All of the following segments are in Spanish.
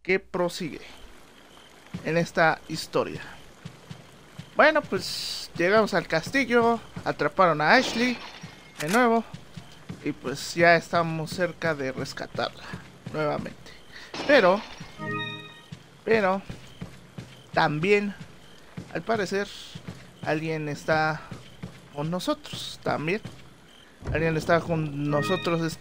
¿Qué prosigue en esta historia? Bueno, pues llegamos al castillo, atraparon a Ashley de nuevo y pues ya estamos cerca de rescatarla nuevamente. Pero también, al parecer, alguien está con nosotros también. Alguien está con nosotros,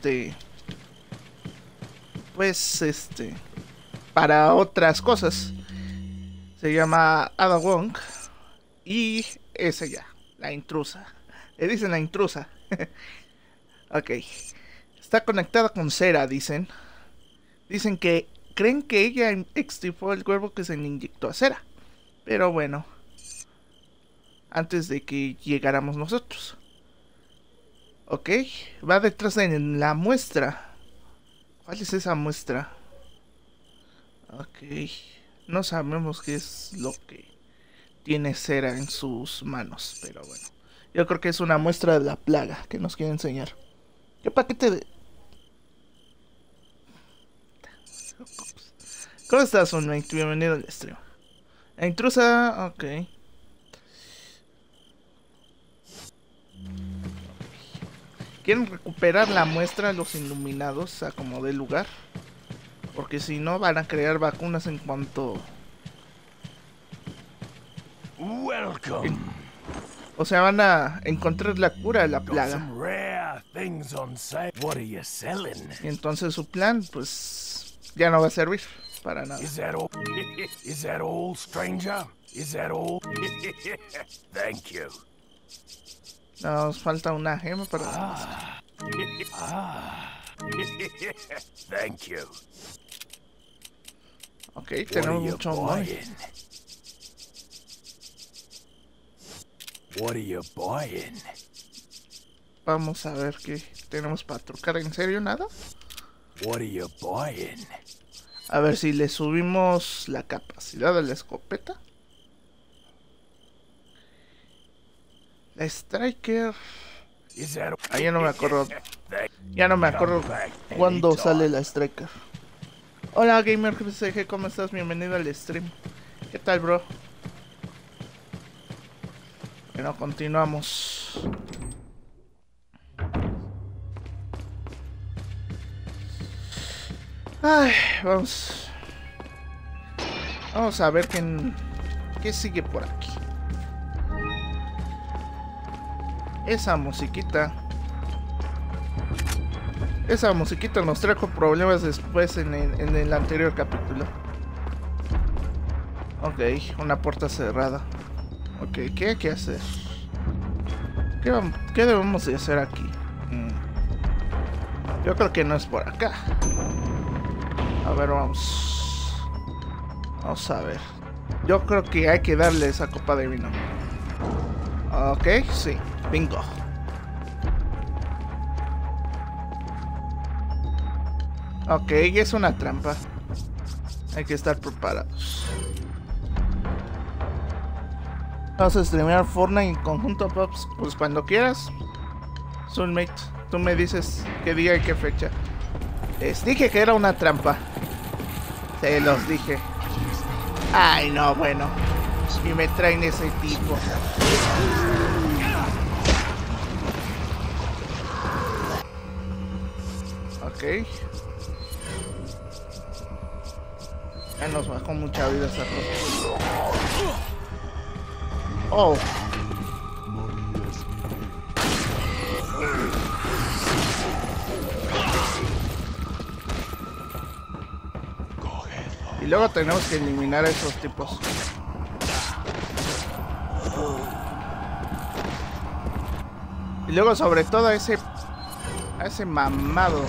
para otras cosas. Se llama Ada Wong y es ella, la intrusa. Le dicen la intrusa. Ok. Está conectada con Cera, dicen. Dicen que creen que ella extirpó el cuerpo que se le inyectó a Cera. Pero bueno, antes de que llegáramos nosotros. Ok, va detrás de la muestra. ¿Cuál es esa muestra? Ok, no sabemos qué es lo que tiene Cera en sus manos, pero bueno. Yo creo que es una muestra de la plaga que nos quiere enseñar. ¿Qué paquete de...? ¿Cómo estás, Unmate? Bienvenido al stream. La intrusa... ok. Quieren recuperar la muestra de los iluminados a como dé lugar. Porque si no van a crear vacunas en cuanto... Welcome. O sea, van a encontrar la cura de la plaga. Y entonces su plan, pues, ya no va a servir para nada. Is that all, stranger? Is that all? Thank you. Nos falta una gema para... Thank you. Ok, tenemos mucho money. What are you buying? Vamos a ver qué tenemos para trucar. ¿En serio nada? What are you buying? A ver si le subimos la capacidad de la escopeta. La Striker. Ah, ya no me acuerdo. Ya no me acuerdo cuándo sale la Striker. Hola Gamer GPCG, ¿cómo estás? Bienvenido al stream. ¿Qué tal, bro? Bueno, continuamos. Ay, vamos a ver qué sigue por aquí. Esa musiquita nos trajo problemas después en el anterior capítulo. Ok, una puerta cerrada. Ok, ¿qué hay que hacer? ¿Qué debemos de hacer aquí? Yo creo que no es por acá. A ver, vamos a ver. Yo creo que hay que darle esa copa de vino. Ok, sí, bingo. Ok, es una trampa. Hay que estar preparados. Vamos a streamear Fortnite en conjunto, Pops. Pues cuando quieras. Soulmate, tú me dices qué día y qué fecha. Les dije que era una trampa. Se los dije. Ay, no, bueno. Y me traen ese tipo. Ok. Ya nos bajó mucha vida esa cosa. Oh. Y luego tenemos que eliminar a esos tipos. Y luego sobre todo a ese mamado.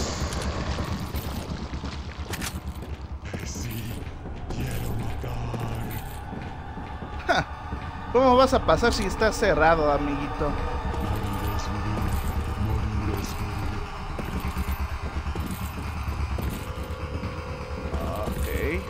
¿Cómo vas a pasar si está cerrado, amiguito? Ok.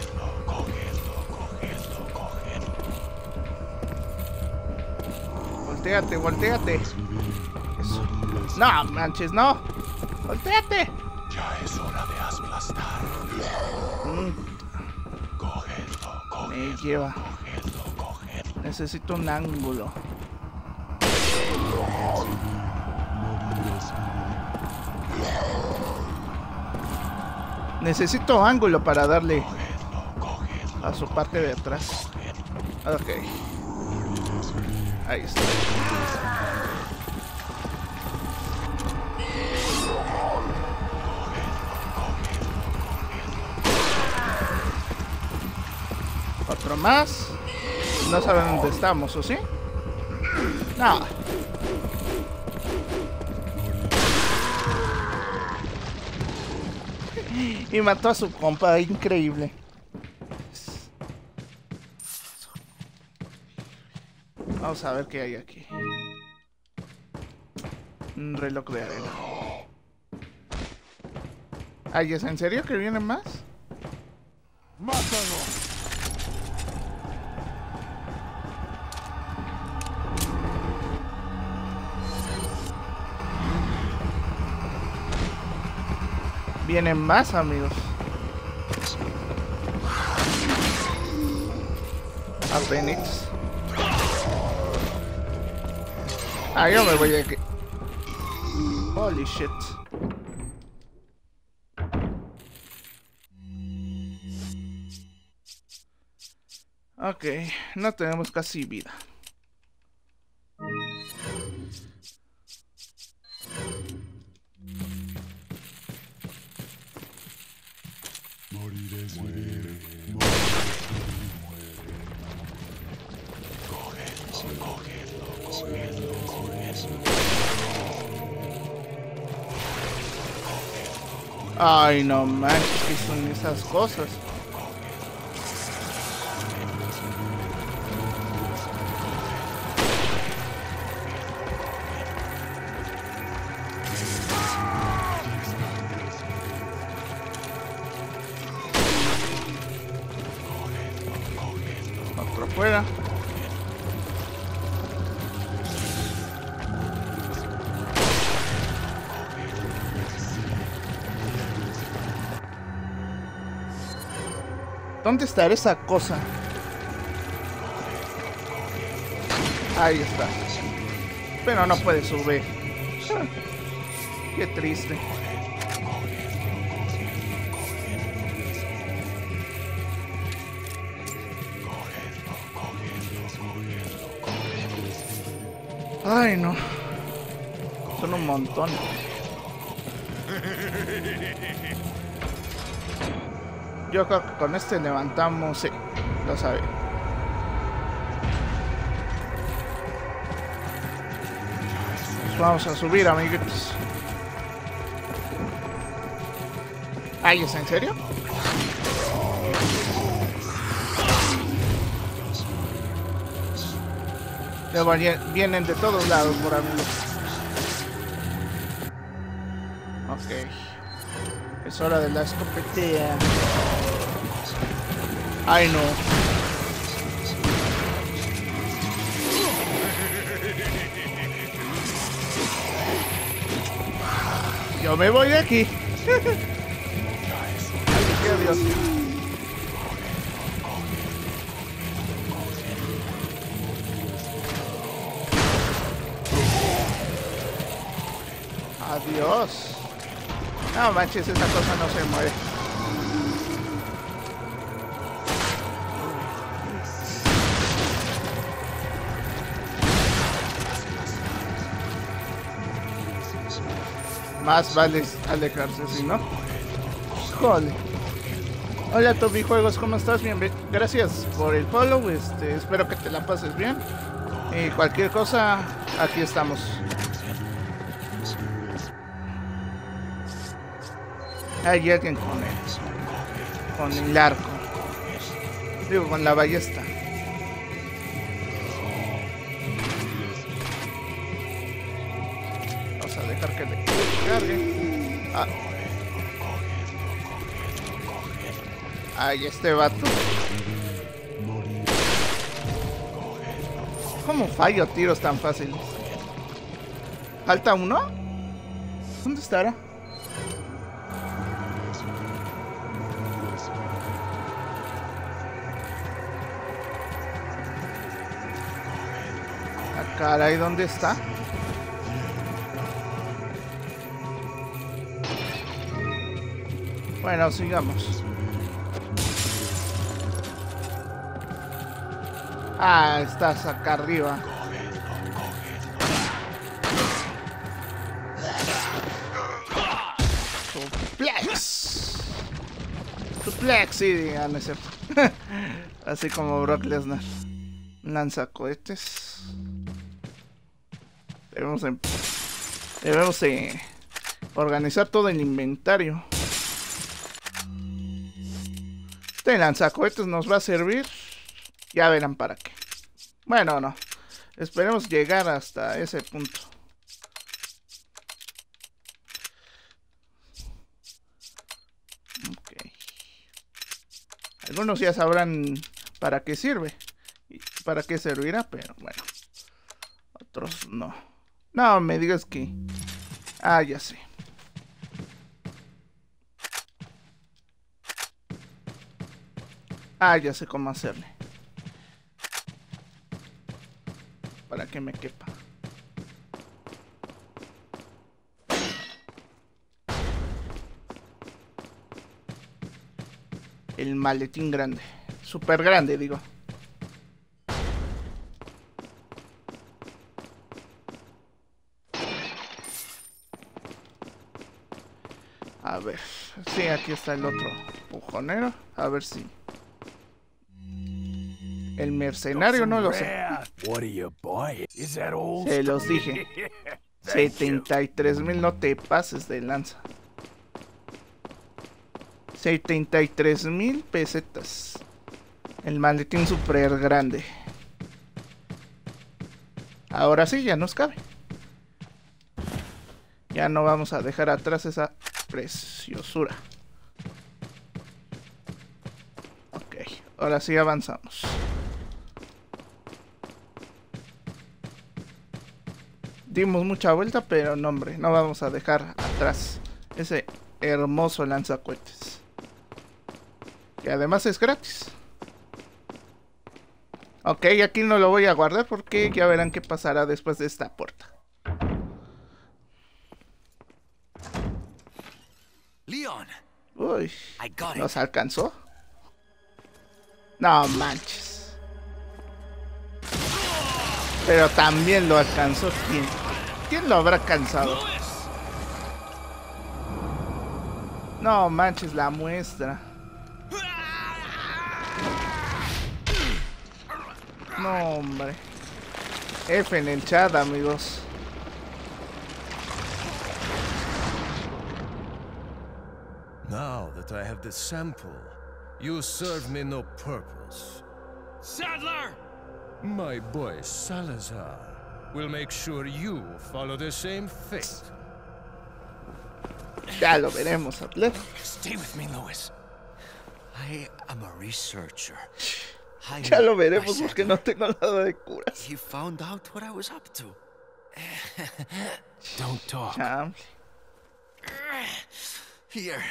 Voltéate, voltéate. Eso. No, manches, no. Voltéate. Ya es hora de aplastar. Me lleva. Necesito un ángulo. Necesito ángulo para darle a su parte de atrás. Ok. Ahí está. Otro más. No saben dónde estamos, ¿o sí? No. Y mató a su compa, increíble. Vamos a ver qué hay aquí. Un reloj de arena. Ay, ¿es en serio que vienen más? ¡Mátalo! Vienen más, amigos. A Phoenix. Ah, yo me voy de aquí. Holy shit. Ok, no tenemos casi vida. Ay, no manches, ¿qué son esas cosas? Otro fuera. ¿Dónde estará esa cosa? Ahí está. Pero no puede subir. Qué triste. Ay, no. Son un montón. Yo creo que con este levantamos... Sí, lo sabe. Pues vamos a subir, amiguitos. Ay, ¿es en serio? Luego vienen de todos lados, por amigos. Ok. Es hora de la escopetea. Ay, no. Yo me voy de aquí. Adiós. Adiós. No manches, esa cosa no se muere. Más vale alejarse, si no. Joder. Hola Toby Juegos, ¿cómo estás? Bien, gracias por el follow. Espero que te la pases bien. Y cualquier cosa, aquí estamos. Hay alguien con el arco. Digo, con la ballesta. Vamos a dejar que le cargue. Ah. Ay, este vato. ¿Cómo fallo tiros tan fáciles? ¿Falta uno? ¿Dónde estará? Caray, ¿dónde está? Bueno, sigamos. Ah, estás acá arriba. Suplex. Suplex, sí, digan, es cierto. Así como Brock Lesnar. Lanzacohetes. Debemos organizar todo el inventario. Este lanzacohetes nos va a servir. Ya verán para qué. Bueno, no. Esperemos llegar hasta ese punto. Ok. Algunos ya sabrán para qué sirve. Y para qué servirá, pero bueno. Otros no. No me digas que... Ah, ya sé. Ah, ya sé cómo hacerle. Para que me quepa. El maletín grande. Súper grande, digo. A ver. Sí, aquí está el otro pujonero. A ver si... El mercenario no lo sé. Se los dije. 73,000, no te pases de lanza. 73,000 pesetas. El maletín super grande. Ahora sí, ya nos cabe. Ya no vamos a dejar atrás esa preciosura. Ok, ahora sí avanzamos. Dimos mucha vuelta, pero no, hombre, no vamos a dejar atrás ese hermoso lanzacohetes. Que además es gratis. Ok, aquí no lo voy a guardar porque ya verán qué pasará después de esta puerta. Leon. Uy, ¿nos alcanzó? No manches. Pero también lo alcanzó. ¿Quién lo habrá alcanzado? No manches, la muestra. No, hombre. F en el chat, amigos. Now that I have the sample, you serve me no purpose. Sadler! My boy Salazar will make sure you follow the same fate. Ya lo veremos, atleta. Stay with me, Lewis. I am a researcher. Ya lo veremos porque no tengo nada de curas. He found out what I was up to. Don't talk. Chamble. Here.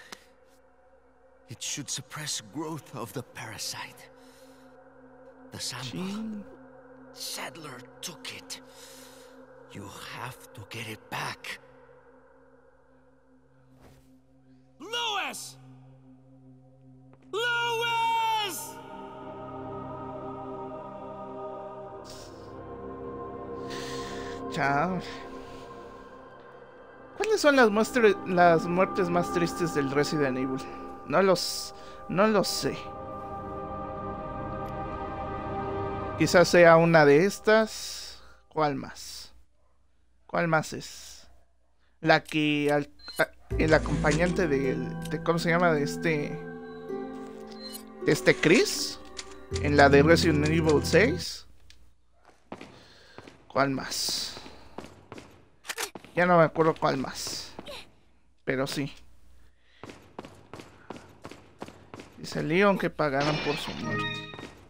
It should suppress growth of the parasite. The sample. Sadler took it. You have to get it back. Lewis! Lewis! Chao. ¿Cuáles son las muertes más tristes del Resident Evil? No los sé. Quizás sea una de estas. ¿Cuál más? ¿Cuál más es? La que el acompañante de ¿cómo se llama? De este Chris. En la de Resident Evil 6. ¿Cuál más? Ya no me acuerdo cuál más. Pero sí. Dice Leon que pagaron por su muerte.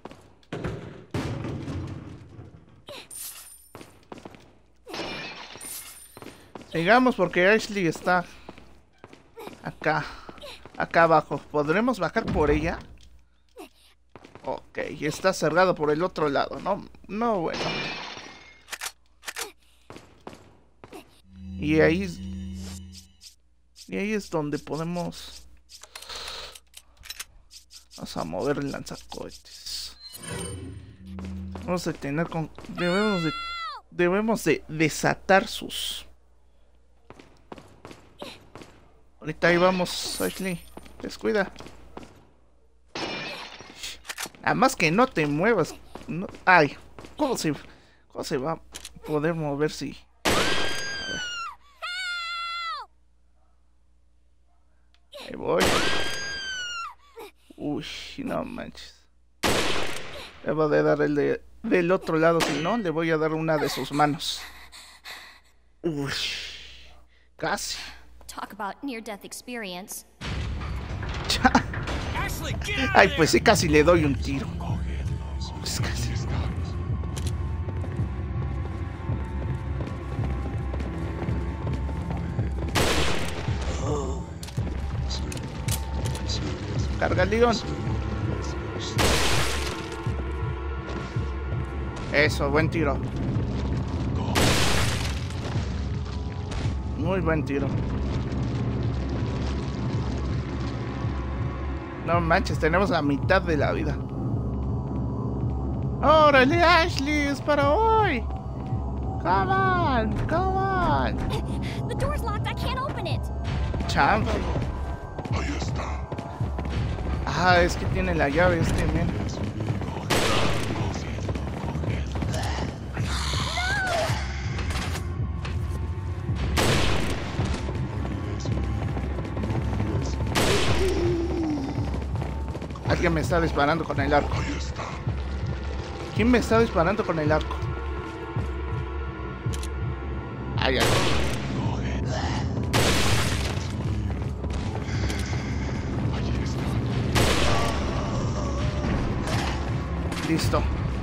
Sigamos porque Ashley está acá. Acá abajo. ¿Podremos bajar por ella? Ok, está cerrado por el otro lado. No, bueno. Y ahí es donde podemos... Vamos a mover el lanzacohetes. Vamos a tener con... Debemos de desatar sus... Ahorita ahí vamos, Ashley. Descuida. Nada más que no te muevas. No... Ay, ¿cómo se va a poder mover si... Ahí voy. Uy, no manches. Debo de dar el del otro lado, si no, le voy a dar una de sus manos. Uy, casi. Talk about near-death experience. Ay, pues sí, casi le doy un tiro. Pues casi. Carga, Leon. Eso, buen tiro. Muy buen tiro. No manches, tenemos la mitad de la vida. ¡Órale, Ashley! ¡Es para hoy! ¡Come on! ¡Come on! The door's locked. I can't open it. Champ. Ah, es que tiene la llave este, men. Alguien me está disparando con el arco. ¿Quién me está disparando con el arco? Ay, ay. Listo.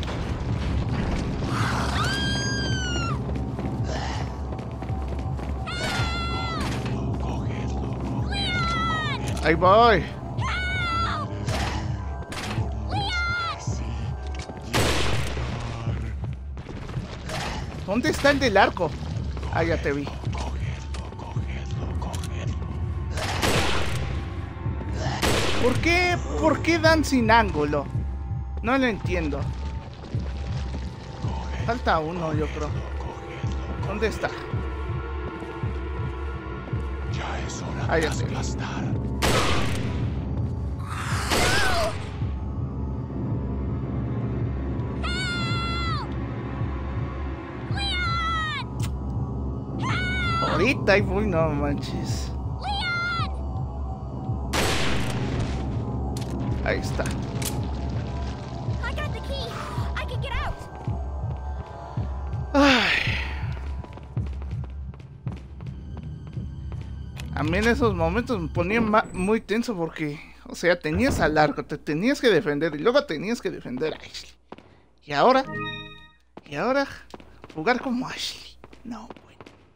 Ahí voy. ¿Dónde está el del arco? Ah, ya te vi. ¿Por qué dan sin ángulo? No lo entiendo. Falta uno, yo creo. ¿Dónde está? Ah, ya te vi. Ahorita ahí voy, no manches. Ahí está. Ay. A mí en esos momentos me ponía muy tenso porque, o sea, tenías al arco, te tenías que defender y luego tenías que defender a Ashley. Y ahora jugar como Ashley. No, bueno.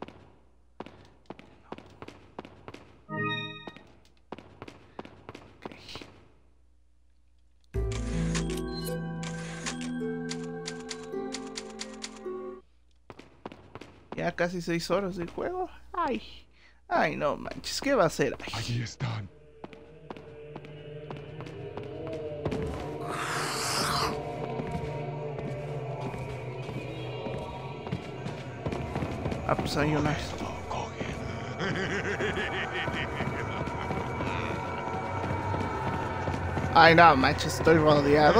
Ya casi 6 horas de juego. Ay, no manches, ¿qué va a hacer? Ay. Allí están. Ah, pues hay una. Ay, no manches, estoy rodeado.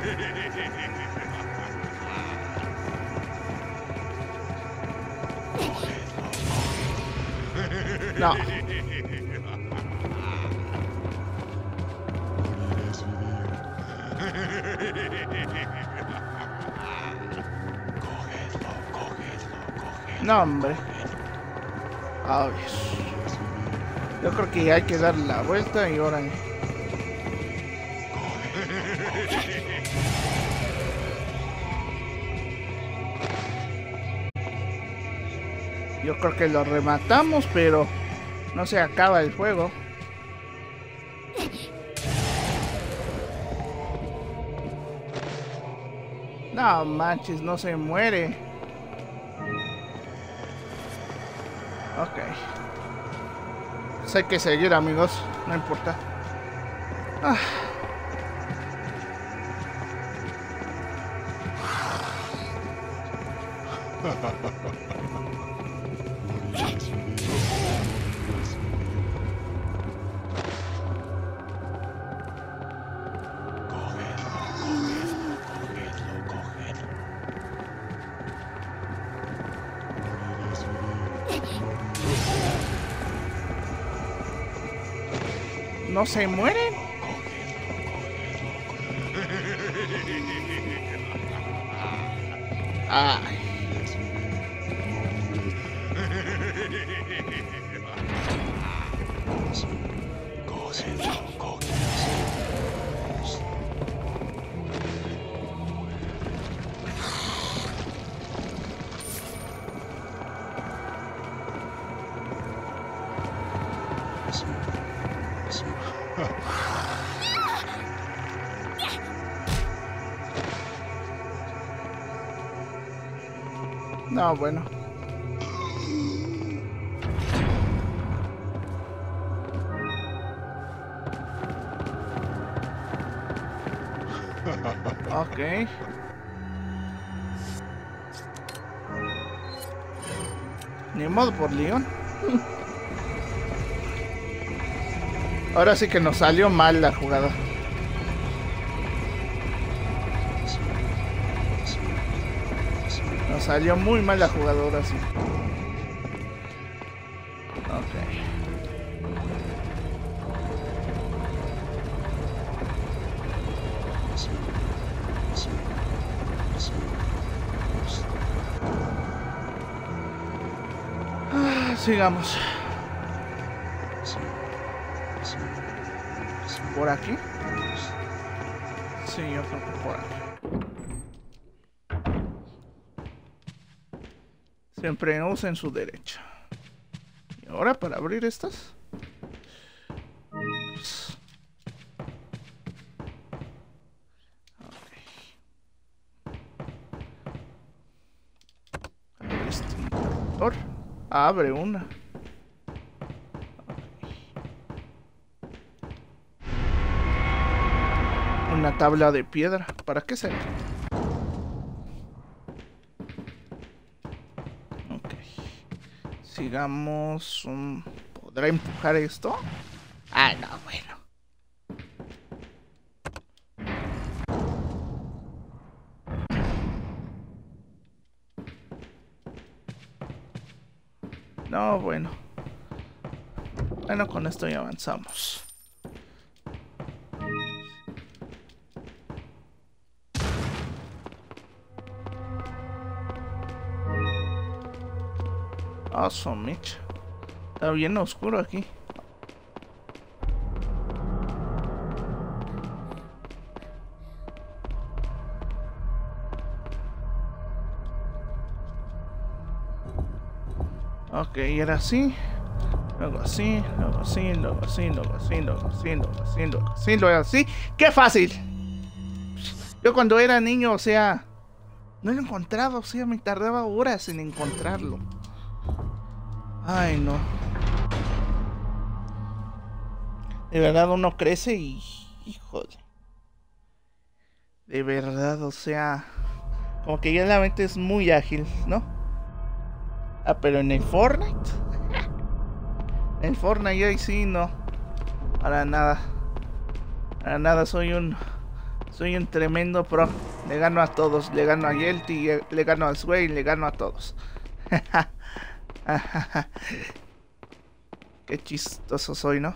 No. No, hombre. A ver. Yo creo que hay que darle la vuelta y ahora. Yo creo que lo rematamos, pero no se acaba el juego. No manches, no se muere. Ok. Pues hay que seguir, amigos. No importa. Ah. ¿No se mueren? Ay. No, bueno. Ok. Ni modo por Leon. Ahora sí que nos salió mal la jugada. Nos salió muy mal la jugadora, sí. Ok. Sigamos. ¿Por aquí? Sí, yo creo que por aquí. Siempre usen su derecha. Y ahora para abrir estas. Ups. Okay. Abre este interruptor. Abre una. Una tabla de piedra. ¿Para qué será? Ok. Sigamos. ¿Podrá empujar esto? Ah, no, bueno. No, bueno. Bueno, con esto ya avanzamos. Awesome, Mitch. Está bien oscuro aquí. Ok, era así. Luego así, luego así, luego así, luego así, luego así, luego así, luego así, luego así. ¡Qué fácil! Yo cuando era niño, o sea, no lo encontraba, o sea, me tardaba horas en encontrarlo. Ay, no. De verdad uno crece y... híjole. De verdad, o sea... como que ya la mente es muy ágil, ¿no? Ah, pero en el Fortnite... en el Fortnite ahí sí, no. Para nada. Para nada, soy un tremendo pro. Le gano a todos. Le gano a Yelty, le gano a Sway, le gano a todos. Qué chistoso soy, ¿no?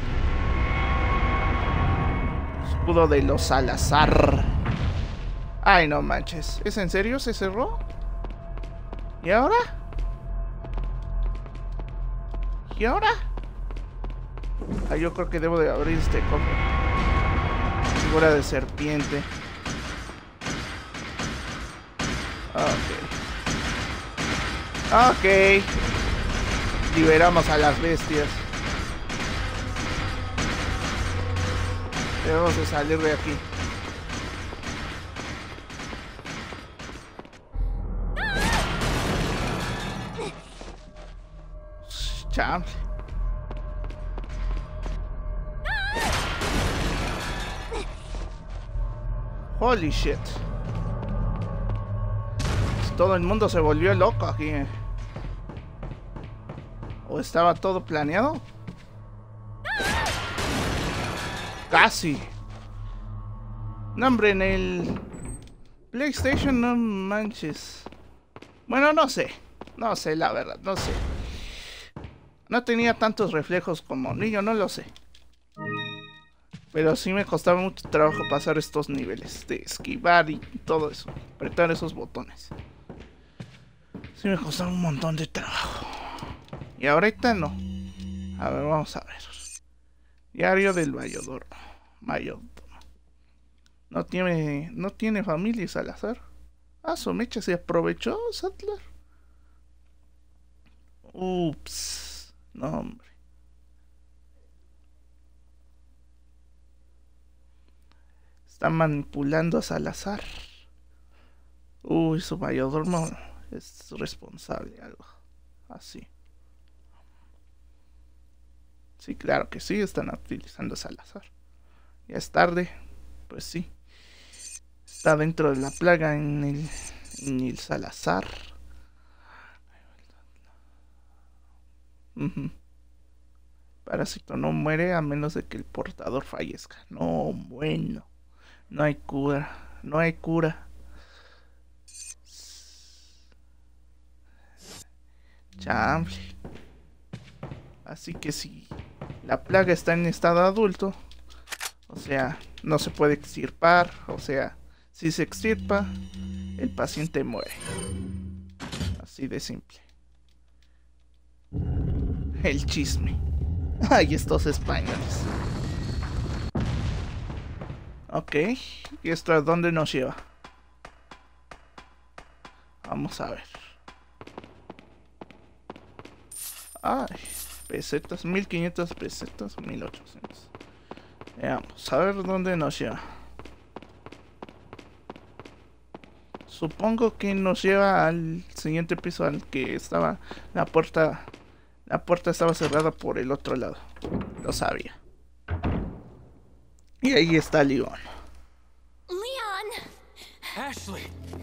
Escudo de los Salazar. Ay, no manches. ¿Es en serio? ¿Se cerró? ¿Y ahora? ¿Y ahora? Ah, yo creo que debo de abrir este cofre. Figura de serpiente. Ok. Ok. Liberamos a las bestias. Debemos de salir de aquí. Chale. Holy shit. Todo el mundo se volvió loco aquí. ¿O estaba todo planeado? Casi. No, hombre, en el PlayStation no manches. Bueno, no sé. No sé, la verdad, no sé. No tenía tantos reflejos como niño, no lo sé. Pero sí me costaba mucho trabajo pasar estos niveles de esquivar y todo eso. Apretar esos botones. Sí me costaba un montón de trabajo. Y ahorita no. A ver, vamos a ver. Diario del mayordomo. No tiene familia Salazar. Ah, su mecha se aprovechó, Sattler. Ups. No, hombre. Está manipulando a Salazar. Uy, su mayordomo es responsable, algo así. Sí, claro que sí, están utilizando a Salazar. Ya es tarde, pues sí. Está dentro de la plaga en el Salazar. Parásito no muere a menos de que el portador fallezca. No, bueno. No hay cura. No hay cura. Chamble. Así que si la plaga está en estado adulto, o sea, no se puede extirpar, o sea, si se extirpa, el paciente muere. Así de simple. El chisme. Ay, estos españoles. Ok, ¿y esto a dónde nos lleva? Vamos a ver. Ay, pesetas, 1500 pesetas, 1800. Vamos a ver dónde nos lleva. Supongo que nos lleva al siguiente piso, al que estaba la puerta. La puerta estaba cerrada por el otro lado. Lo sabía. Y ahí está Leon. Leon! Ashley!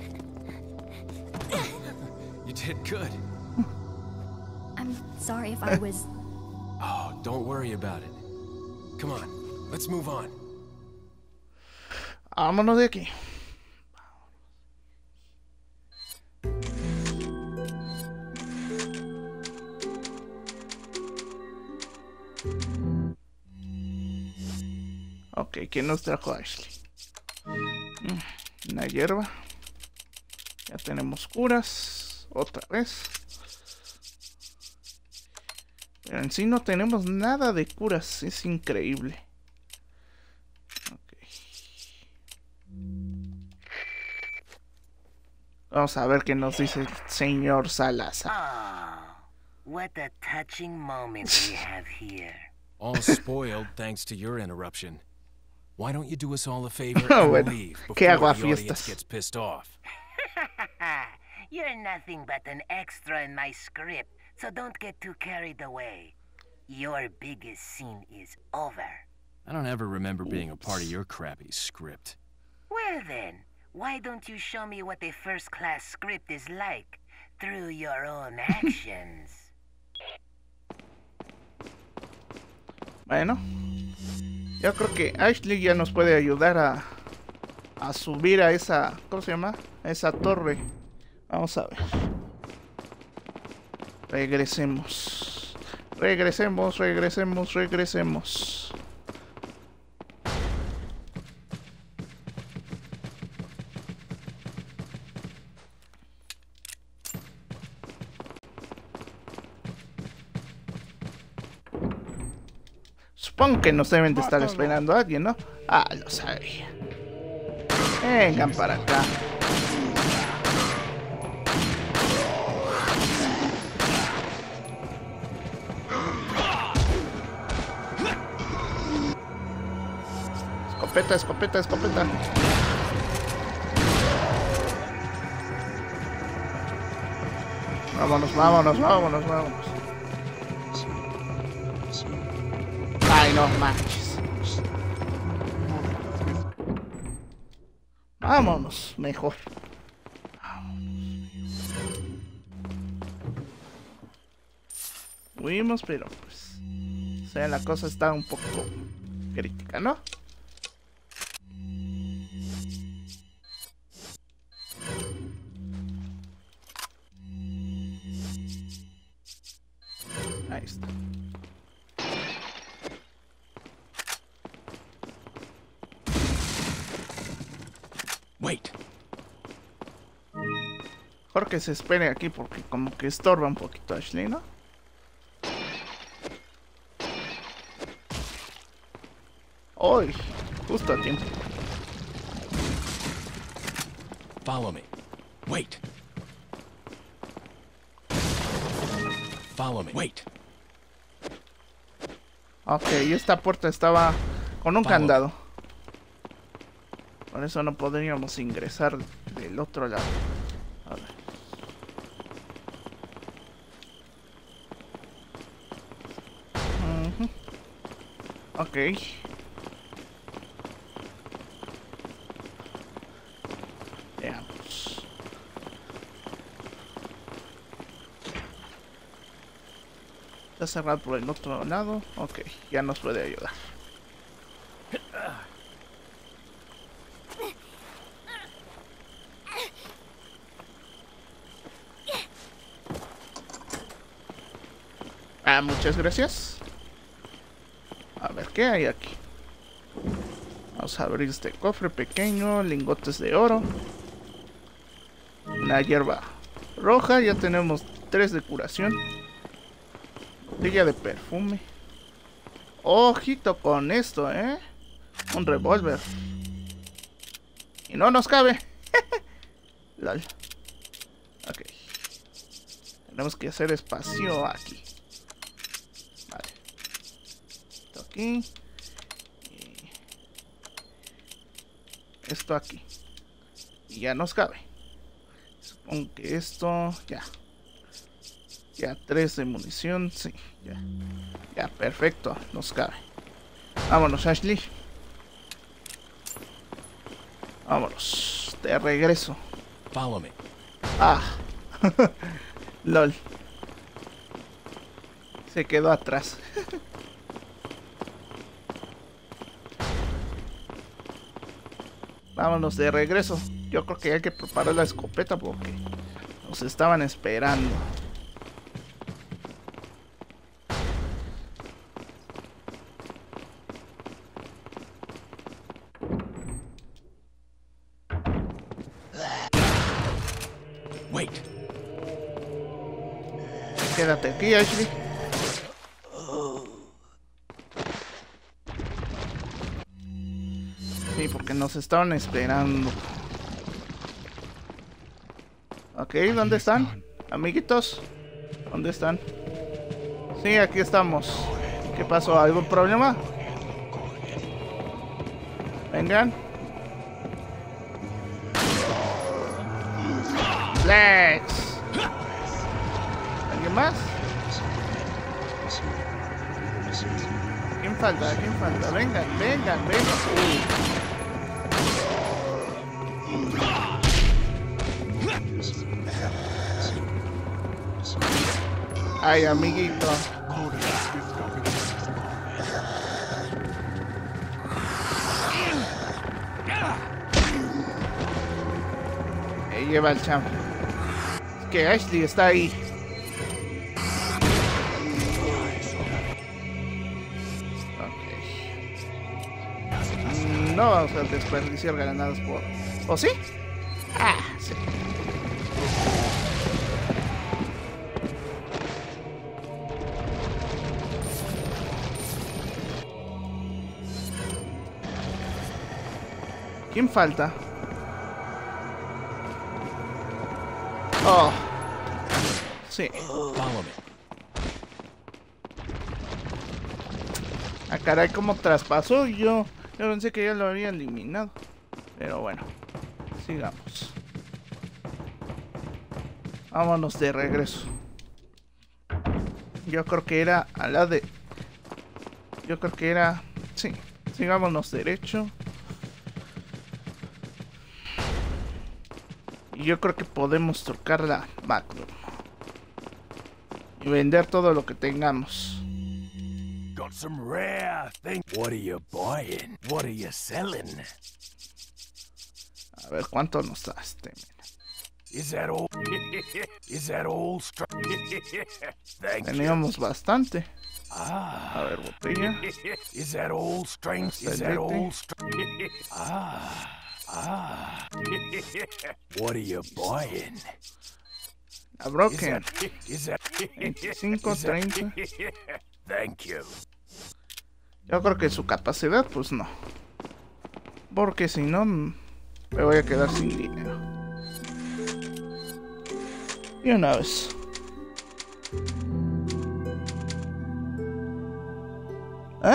You did good. I'm sorry if I was... Oh, don't worry about it. Come on, let's move on. Vámonos de aquí. Ok, ¿quién nos trajo a Ashley? Una hierba. Ya tenemos curas. Otra vez. Pero en sí no tenemos nada de curas. Es increíble. Okay. Vamos a ver qué nos dice el señor Salazar. Oh, what a touching moment we have here. All spoiled thanks to your interruption. Why don't you do us all a favor Oh, and bueno. leave ¿Qué hago before a the audience fiestas? gets pissed off? You're nothing but an extra in my script, so don't get too carried away. Your biggest scene is over. I don't ever remember being a part of your crappy script. Well then, why don't you show me what a first-class script is like through your own actions? Bueno, yo creo que Ashley ya nos puede ayudar a subir a esa, ¿cómo se llama? A esa torre. Vamos a ver. Regresemos. Regresemos. Supongo que nos deben de estar esperando a alguien, ¿no? Ah, lo sabía. Vengan para acá. Escopeta. Vámonos. Ay, no manches. Vámonos, mejor. Huimos, pero pues... O sea, la cosa está un poco crítica, ¿no? Ahí está. Wait. Mejor que se espere aquí porque como que estorba un poquito Ashley, ¿no? ¡Uy! Justo a tiempo. Follow me. Wait. Follow me. Wait. Ok, esta puerta estaba con un candado. Por eso no podríamos ingresar del otro lado. A ver. Ok. Veamos. Está cerrado por el otro lado. Ok, ya nos puede ayudar. Ah, muchas gracias. A ver, ¿qué hay aquí? Vamos a abrir este cofre pequeño. Lingotes de oro. Una hierba roja. Ya tenemos 3 de curación. Botella de perfume. Ojito con esto, ¿eh? Un revólver. Y no nos cabe. Lol. Ok. Tenemos que hacer espacio aquí. Vale. Esto aquí. Y esto aquí. Y ya nos cabe. Supongo que esto... Ya. Ya 3 de munición. Sí, ya. Ya, perfecto. Nos cabe. Vámonos, Ashley. Vámonos. De regreso. Follow me. Ah. LOL. Se quedó atrás. Vámonos de regreso. Yo creo que hay que preparar la escopeta porque nos estaban esperando. Wait. Quédate aquí, Ashley. Sí, porque nos estaban esperando. Ok, ¿dónde están? Amiguitos, ¿dónde están? Sí, aquí estamos. ¿Qué pasó? ¿Algún problema? Vengan. Let's. ¿Alguien más? ¿Quién falta? ¿Quién falta? Vengan, vengan, vengan. Ay, amiguito. Lleva el champ. Es que Ashley está ahí. No vamos a desperdiciar granadas por... ¿O sí? Ah, sí. ¿Quién falta? Oh. Sí. Follow me. Ah, caray, como traspasó yo pensé que ya lo había eliminado. Pero bueno, sigamos. Vámonos de regreso. Yo creo que era a la de... Yo creo que era... Sí, sigámonos derecho. Y yo creo que podemos tocar la Magnum. Y vender todo lo que tengamos. Got some rare things. What are you buying? What are you selling? A ver, ¿cuánto nos da este? Is that all? Is that all? Thank you. Teníamos bastante. Ah. A ver, botella. Is that all strange? Is that all strange? Ah. Ah. What are you buying? La Broken. Is that 25, 30. Thank you. Yo creo que su capacidad, pues no. Porque si no, me voy a quedar sin dinero. Y una vez. ¿Eh?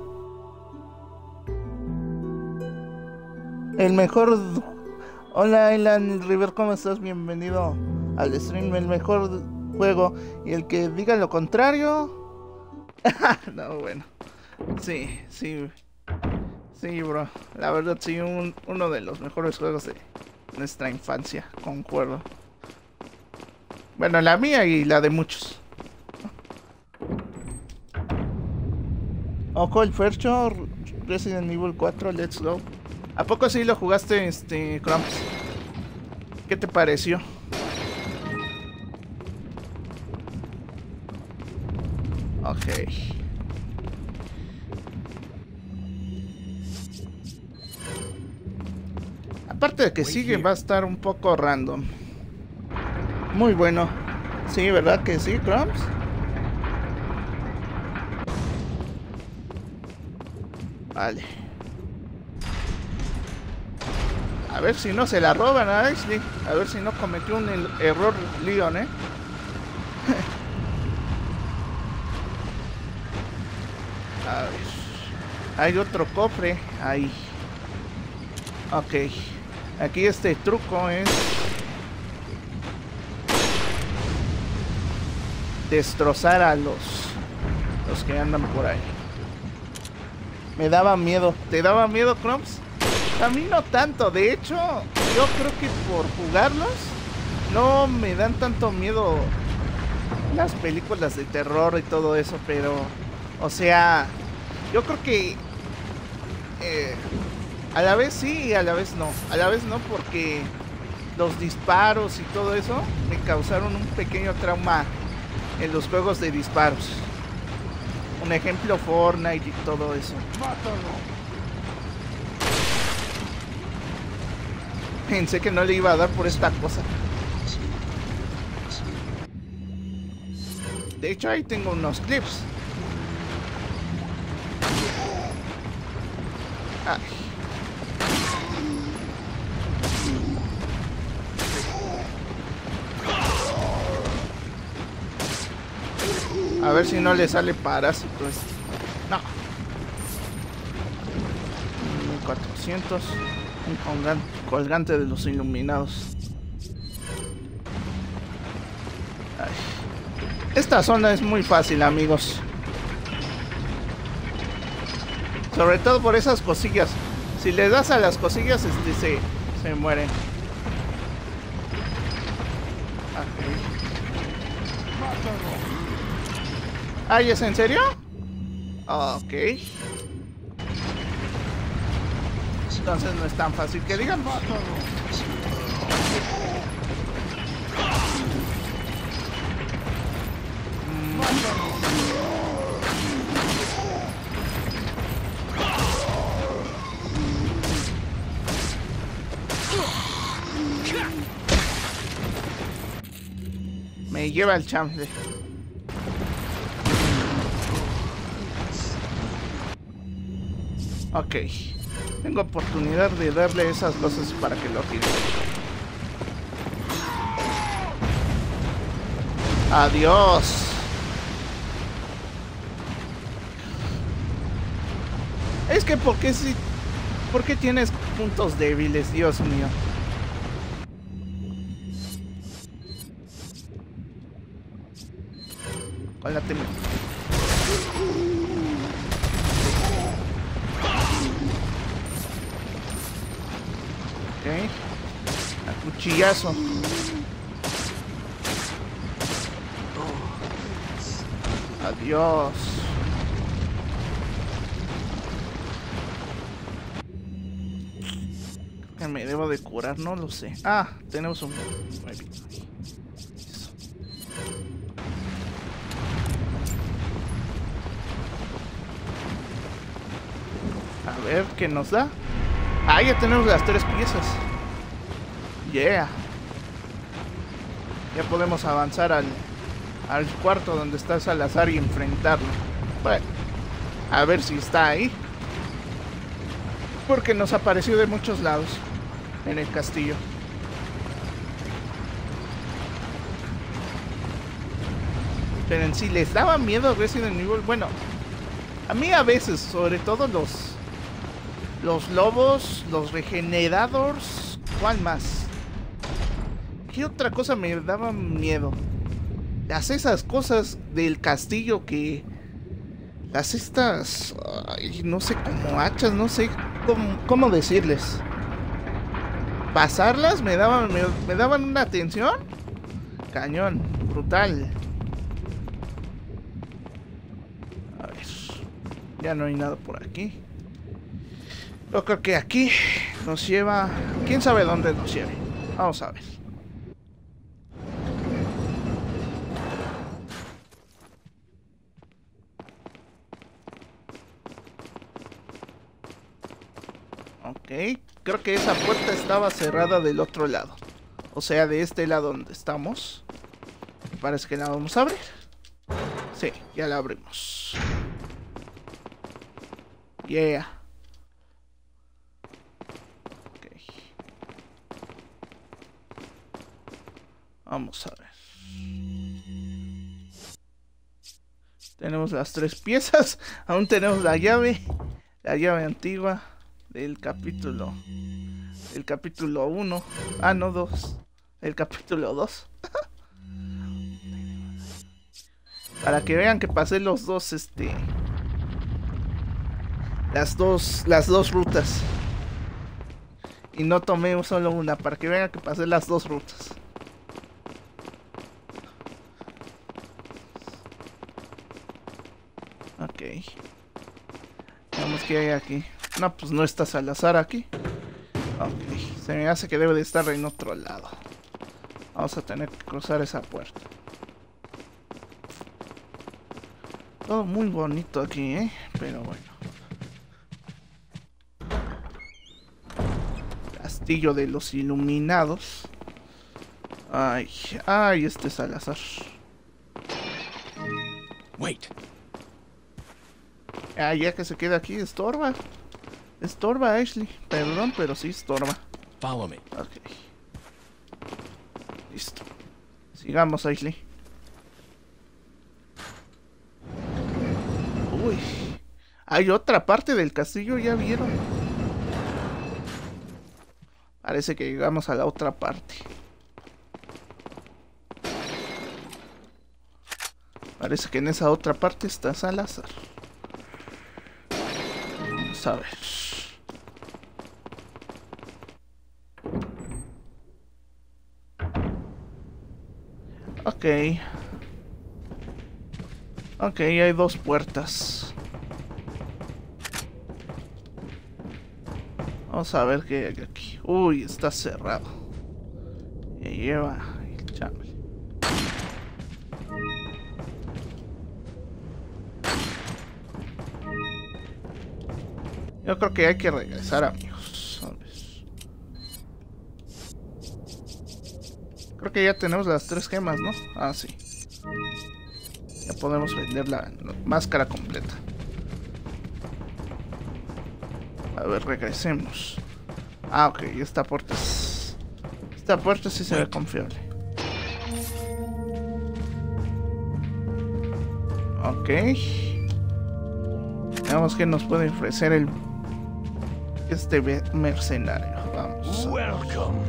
El mejor... Hola, Ilan River, ¿cómo estás? Bienvenido al stream. El mejor juego. Y el que diga lo contrario... No, bueno. Sí, sí. Sí, bro. La verdad, sí, uno de los mejores juegos de nuestra infancia. Concuerdo. Bueno, la mía y la de muchos. Ojo, el Fercho, Resident Evil 4, let's go. ¿A poco sí lo jugaste, Crumps? ¿Qué te pareció? Ok. Aparte de que sigue, va a estar un poco random. Muy bueno. Sí, ¿verdad que sí, Crumps? Vale. A ver si no se la roban a Ashley. A ver si no cometió un error Leon, A ver. Hay otro cofre. Ahí. Ok. Aquí este truco es... destrozar a los que andan por ahí. Me daba miedo. ¿Te daba miedo, Crumps? A mí no tanto. De hecho, yo creo que por jugarlos no me dan tanto miedo las películas de terror y todo eso, pero... O sea, yo creo que... a la vez sí y a la vez no. A la vez no porque los disparos y todo eso me causaron un pequeño trauma en los juegos de disparos. Un ejemplo, Fortnite y todo eso. Pensé que no le iba a dar por esta cosa. De hecho, ahí tengo unos clips. Ay. A ver si no le sale parásito. No. 1400. Un colgante de los iluminados. Ay. Esta zona es muy fácil, amigos. Sobre todo por esas cosillas. Si le das a las cosillas, se mueren. Okay. Ay, ¿es en serio? Ok. Entonces no es tan fácil que digan. Me lleva el chamble. Ok. Tengo oportunidad de darle esas cosas para que lo tire. Adiós. Es que ¿por qué tienes puntos débiles? Dios mío. ¿Cuál la tengo? A cuchillazo. Adiós. Que me debo de curar, no lo sé. Ah, tenemos un huevito ahí. Eso. A ver qué nos da. Ah, ya tenemos las 3 piezas. Yeah. Ya podemos avanzar al cuarto donde está Salazar y enfrentarlo. Bueno, a ver si está ahí. Porque nos apareció de muchos lados en el castillo. Pero en sí, ¿les daba miedo Resident Evil? Bueno, a mí a veces, sobre todo los lobos, los regeneradors. ¿Cuál más? ¿Qué otra cosa me daba miedo? Esas cosas del castillo que... Las estas... Ay, no sé, como hachas, no sé cómo decirles. Pasarlas me daban una tensión. Cañón, brutal. A ver. Ya no hay nada por aquí. Yo creo que aquí nos lleva... ¿Quién sabe dónde nos lleve? Vamos a ver. Ok, creo que esa puerta estaba cerrada del otro lado. O sea, de este lado donde estamos. Me parece que la vamos a abrir. Sí, ya la abrimos. Yeah. Ok. Vamos a ver. Tenemos las 3 piezas. Aún tenemos la llave. La llave antigua. Del capítulo 1. Ah, no, 2. El capítulo 2. Para que vean que pasé los dos, las dos rutas. Y no tomé solo una, para que vean que pasé las 2 rutas. Ok. Veamos qué hay aquí. No, pues no está Salazar aquí. Ok, se me hace que debe de estar en otro lado. Vamos a tener que cruzar esa puerta. Todo muy bonito aquí, pero bueno. Castillo de los Iluminados. Ay, este Salazar. Wait. Ah, ya que se queda aquí, estorba. Estorba, Ashley. Perdón, pero sí estorba. Follow me. Ok. Listo. Sigamos, Ashley. Uy. Hay otra parte del castillo, ¿ya vieron? Parece que llegamos a la otra parte. Parece que en esa otra parte está Salazar. Vamos a ver. Ok. Ok, hay 2 puertas. Vamos a ver qué hay aquí. Uy, está cerrado. Y lleva el chamble. Yo creo que hay que regresar, amigos. A ver. Creo que ya tenemos las 3 gemas, ¿no? Ah, sí. Ya podemos vender la máscara completa. A ver, regresemos. Ah, ok, esta puerta sí se ve confiable. Ok. Veamos qué nos puede ofrecer este mercenario. Vamos. Welcome.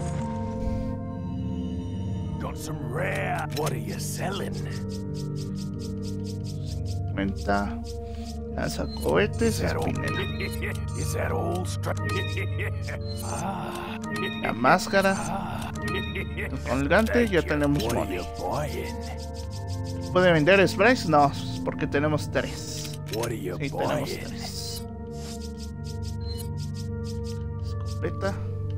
Got some rare. What are you selling? 50. Lanzacohetes, espinela. Is that old La máscara. El colgante, ya tenemos money. ¿Puede vender sprays? No, porque tenemos 3. Sí, tenemos 3. Escopeta.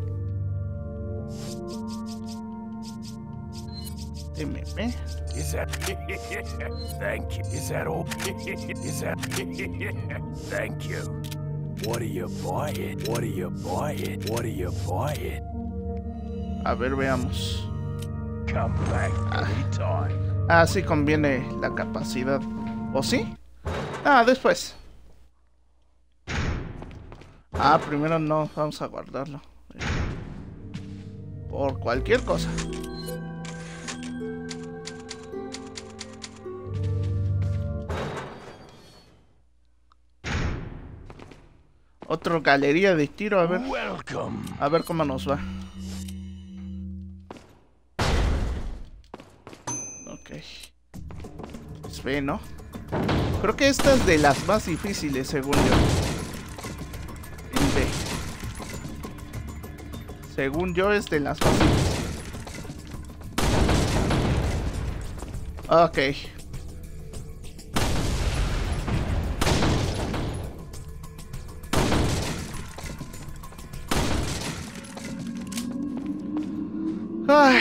MM. Is that thank you. Is that all? Is that thank you. What are you buying? What are you buying? What are you buying? A ver, veamos. Come back anytime. Ah, sí conviene la capacidad. ¿O sí? Ah, después. Ah, primero no, vamos a guardarlo. Por cualquier cosa. Otro galería de tiro, a ver. A ver cómo nos va. Ok. Pues ve, ¿no? Creo que esta es de las más difíciles, según yo. El B. Según yo es de las más difíciles. Ok. Ay.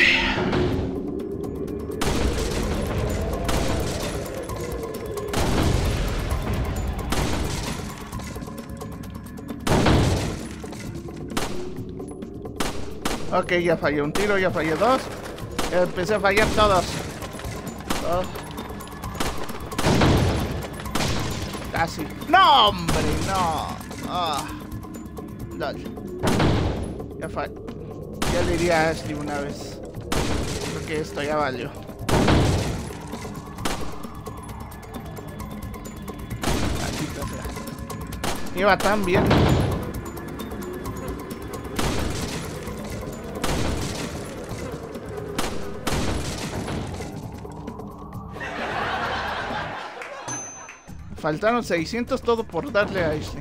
Ok, ya fallé un tiro, ya fallé 2. Empecé a fallar todos. Oh. Casi. ¡No, hombre! ¡No! Oh. Lol. Ya fallé. Ya le diría a Ashley una vez. Porque esto ya valió. Maldita sea. Iba tan bien. Faltaron 600 todo por darle a Ashley.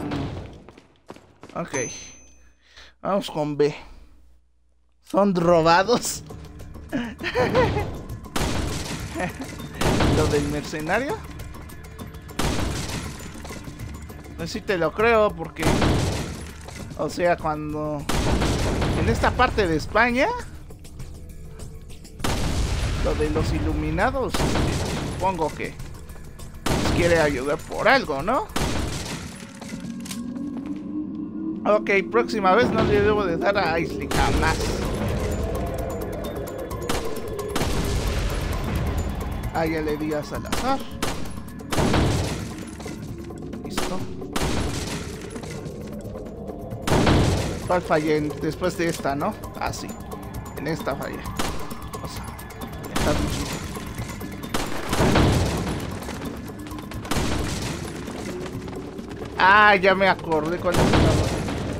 Ok. Vamos con B. ¿Son robados? ¿Lo del mercenario? No sé si te lo creo porque... O sea, cuando... En esta parte de España... Lo de los iluminados... Supongo que... Nos quiere ayudar por algo, ¿no? Ok, próxima vez no le debo de dar a Ashley jamás. Ah, ya le di a Salazar. Listo. ¿Cuál fallé después de esta, no? Ah, sí. En esta fallé. O sea, dejarnos un poco. Ah, ya me acordé cuál es la otra.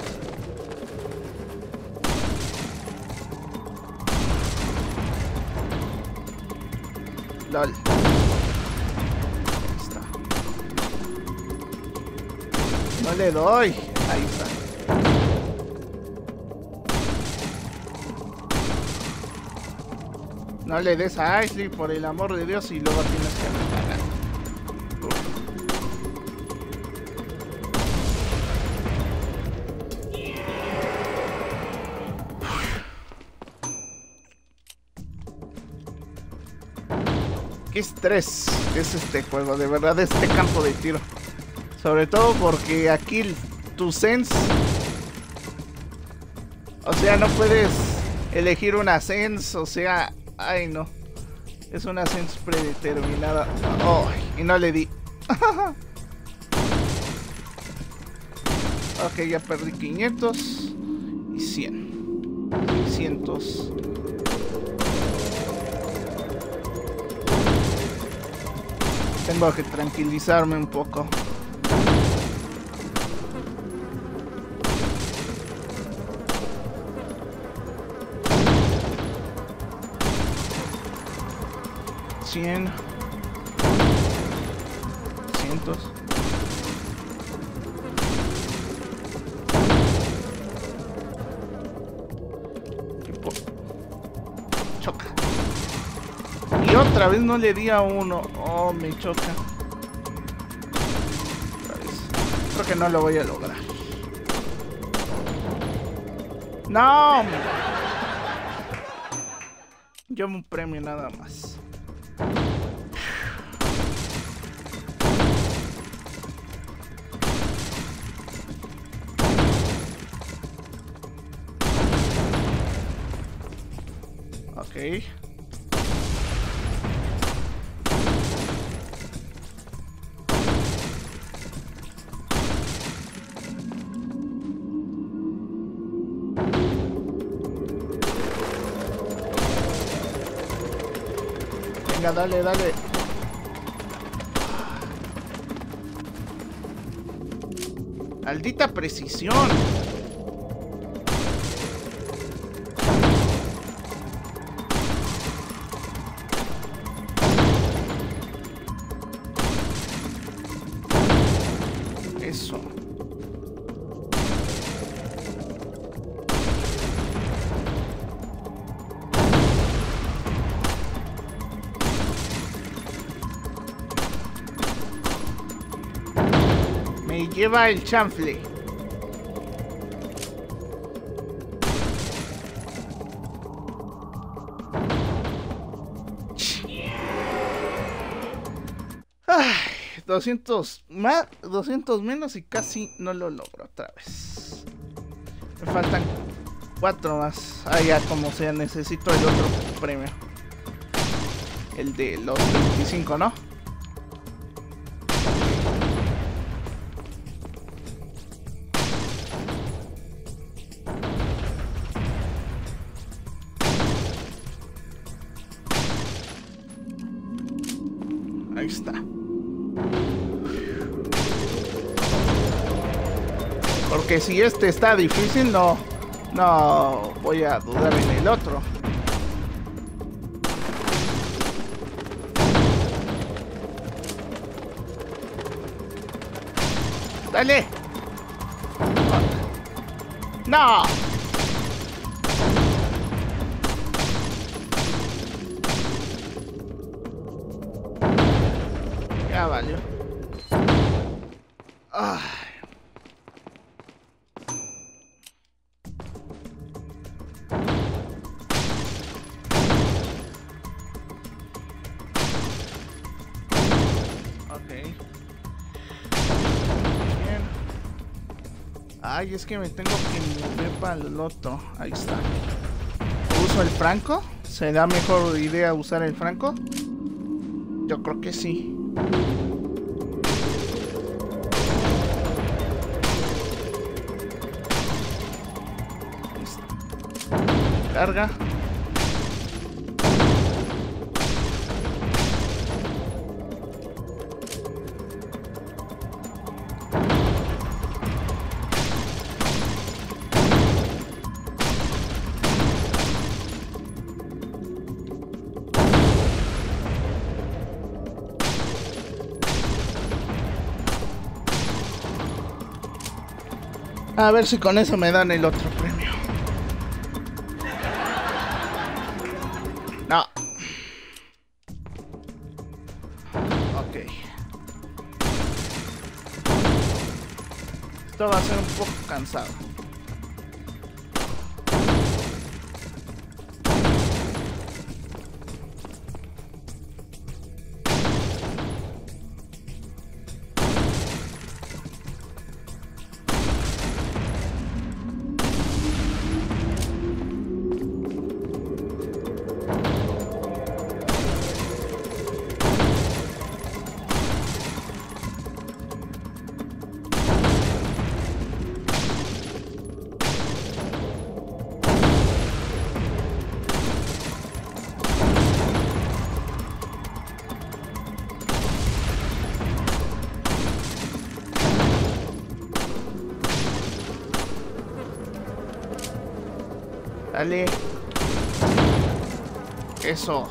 LOL. Ahí está. No le doy. Ahí está. No le des a Ashley, por el amor de Dios, y luego tienes que recargar. Qué estrés es este juego, de verdad, este campo de tiro. Sobre todo porque aquí tu sense... O sea, no puedes elegir una sense, o sea... Ay, no. Es una sense predeterminada. Oh, y no le di. Ok, ya perdí 500 y 100. 600. Tengo que tranquilizarme un poco. $100. 200. otra vez no le di a uno. Oh, me choca. Otra vez. Creo que no lo voy a lograr. ¡No! Llevo un premio nada más. Ok. Venga, dale, dale. Maldita precisión. Eso. Me lleva el chanfle. Ay, 200 más, 200 menos y casi no lo logro otra vez. Me faltan 4 más. Ah, ya como sea, necesito el otro premio. El de los 25, ¿no? Ahí está. Porque si este está difícil, no voy a dudar en el otro. Dale. No. Ya valió. Ay. Ay, es que me tengo que mover para el otro. Ahí está. ¿Uso el franco? ¿Será mejor idea usar el franco? Yo creo que sí. Ahí está. Carga. A ver si con eso me dan el otro premio. No. Ok. Esto va a ser un poco cansado. Dale. Eso.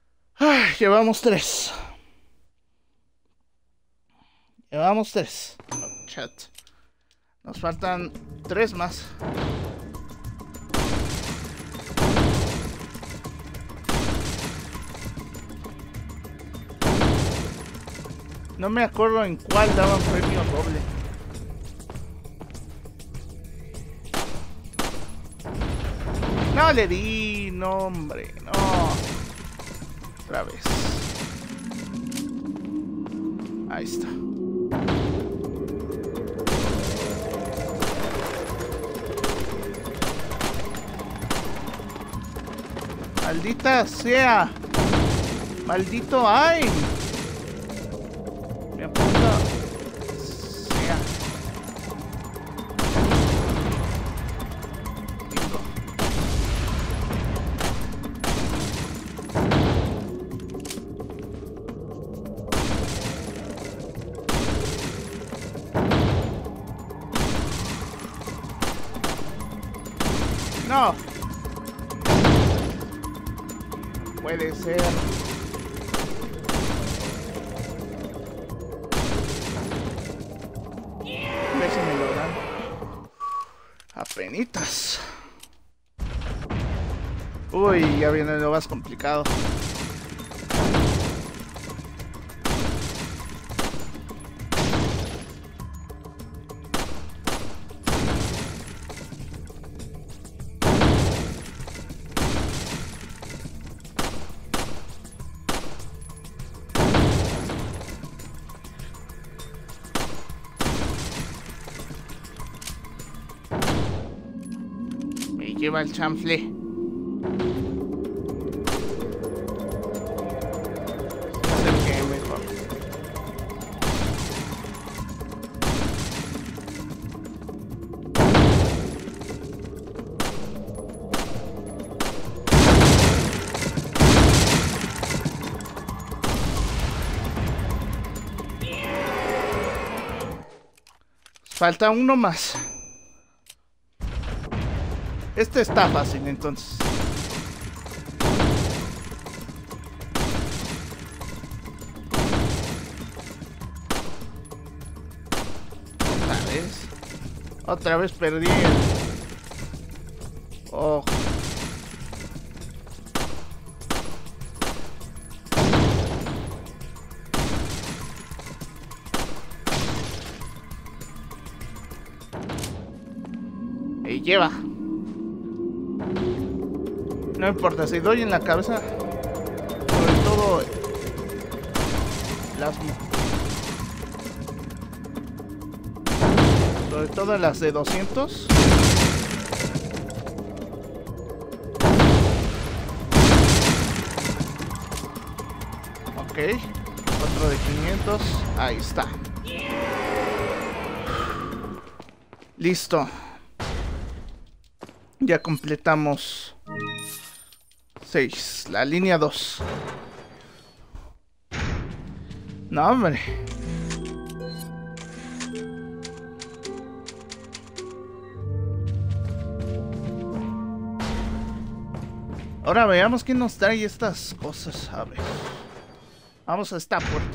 Ay, llevamos 3. Llevamos 3. chat. Nos faltan 3 más. No me acuerdo en cuál daban premio doble. No le di, no hombre, no. Otra vez. Ahí está. Maldita sea. Maldito ay. Me apunta. Sea. Bingo. No. Puede ser. A ver si me lo dan. Apenitas. Uy, ya viene lo más complicado. Lleva el chanfle. Acerque mejor. Falta uno más. Este está fácil, entonces. Otra vez perdí el... Oh. Y lleva. No importa, si doy en la cabeza, sobre todo las de 200. Ok, otro de 500, ahí está. Listo. Ya completamos 6, la línea 2. No, hombre. Ahora veamos quién nos trae estas cosas. A ver. Vamos a esta puerta.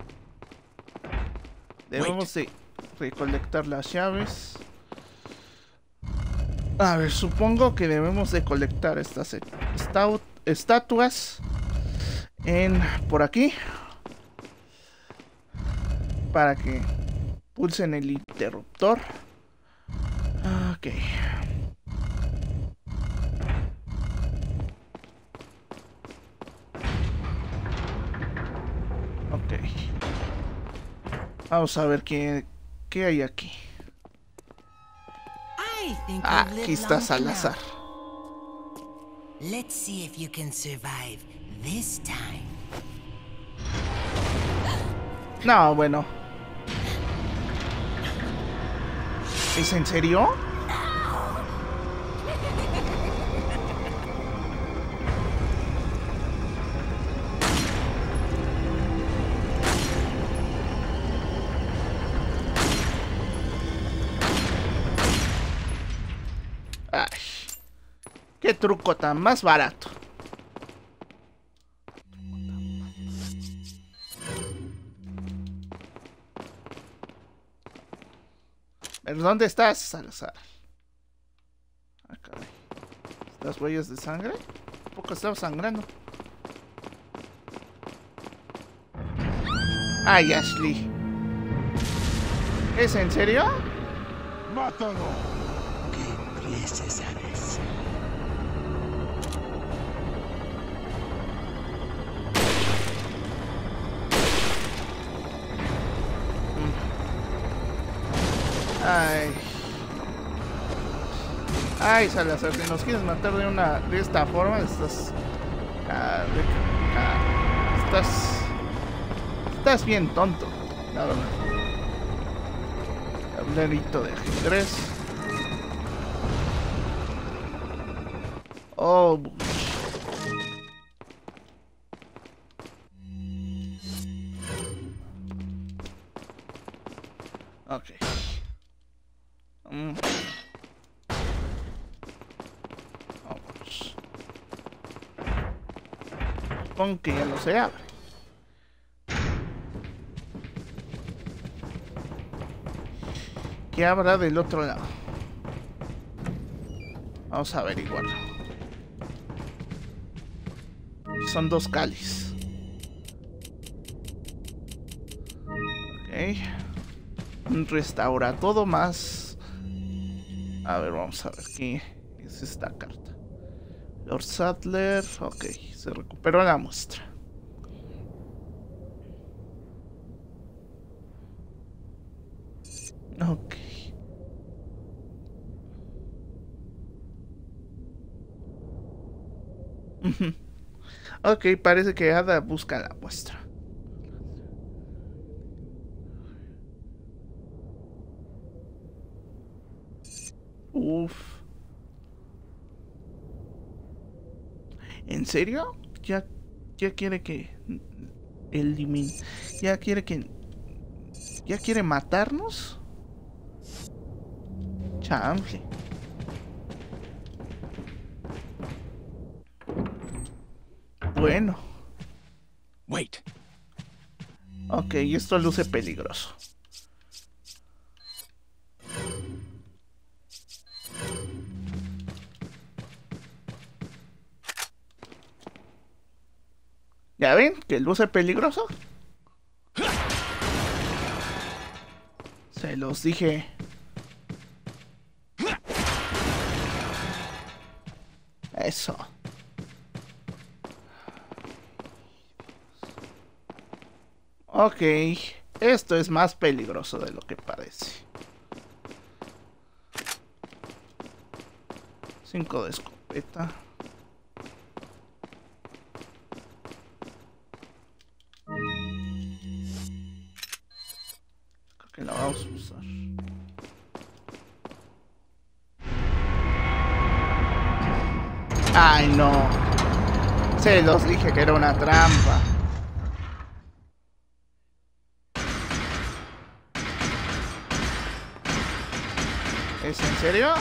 Debemos de recolectar las llaves. A ver, supongo que debemos de colectar estas estatuas por aquí para que pulsen el interruptor. Ok. Ok. Vamos a ver qué hay aquí. Ah, aquí está Salazar. Let's see if you can survive this time. No, bueno. ¿Es en serio? Ay, qué truco tan más barato. ¿Pero dónde estás, Salazar? Ah, caray. ¿Estas huellas de sangre? ¿Un poco estaba sangrando? ¡Ay, Ashley! ¿Es en serio? ¡Mátalo! ¿Qué empieces a decir? Ay. Ay, Salazar, si nos quieres matar de esta forma, estás bien tonto, la verdad. Tablerito de ajedrez. Oh, ok. Vamos. Supongo que ya no se abre. ¿Qué habrá del otro lado? Vamos a averiguarlo. Son 2 cáliz. Ok. Restaura todo más. A ver, vamos a ver qué es esta carta. Lord Sadler. Ok, se recuperó la muestra. Ok. Ok, parece que Ada busca la muestra. Uf. ¿En serio? Ya quiere que elimine. Ya quiere matarnos. Chamble. Bueno. Wait. Ok, esto luce peligroso. ¿Ya ven que luce peligroso? Se los dije. Eso. Ok, esto es más peligroso de lo que parece. 5 de escopeta. Creo que la vamos a usar. Ay, no. Se los dije que era una trampa. ¿Es en serio?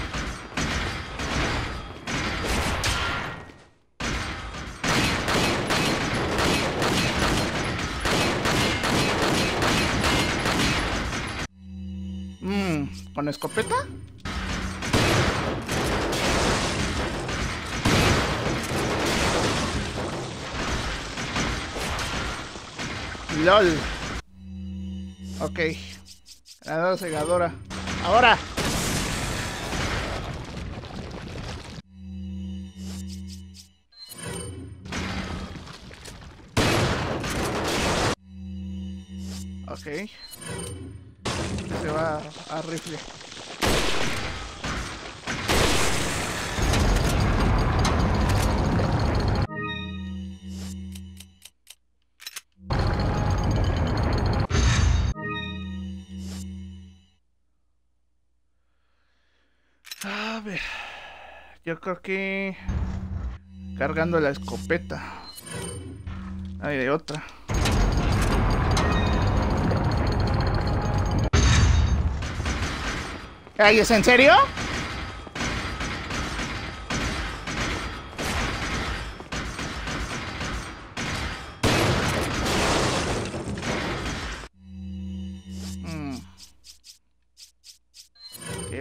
¿Con escopeta? LOL. Ok. Granada cegadora. ¡Ahora! Ok. Se va a rifle. A ver. Yo creo que cargando la escopeta. Hay de otra. ¿Ay, es en serio?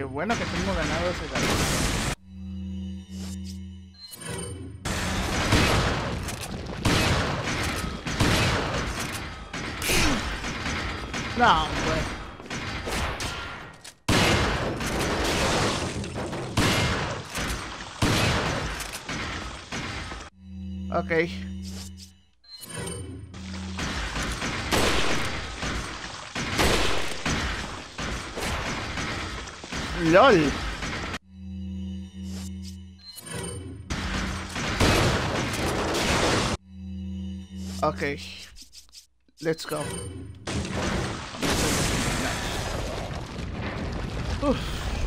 bueno que tengo ganado ese gato. No, güey. Ok. LOL. Ok. Let's go. Uf.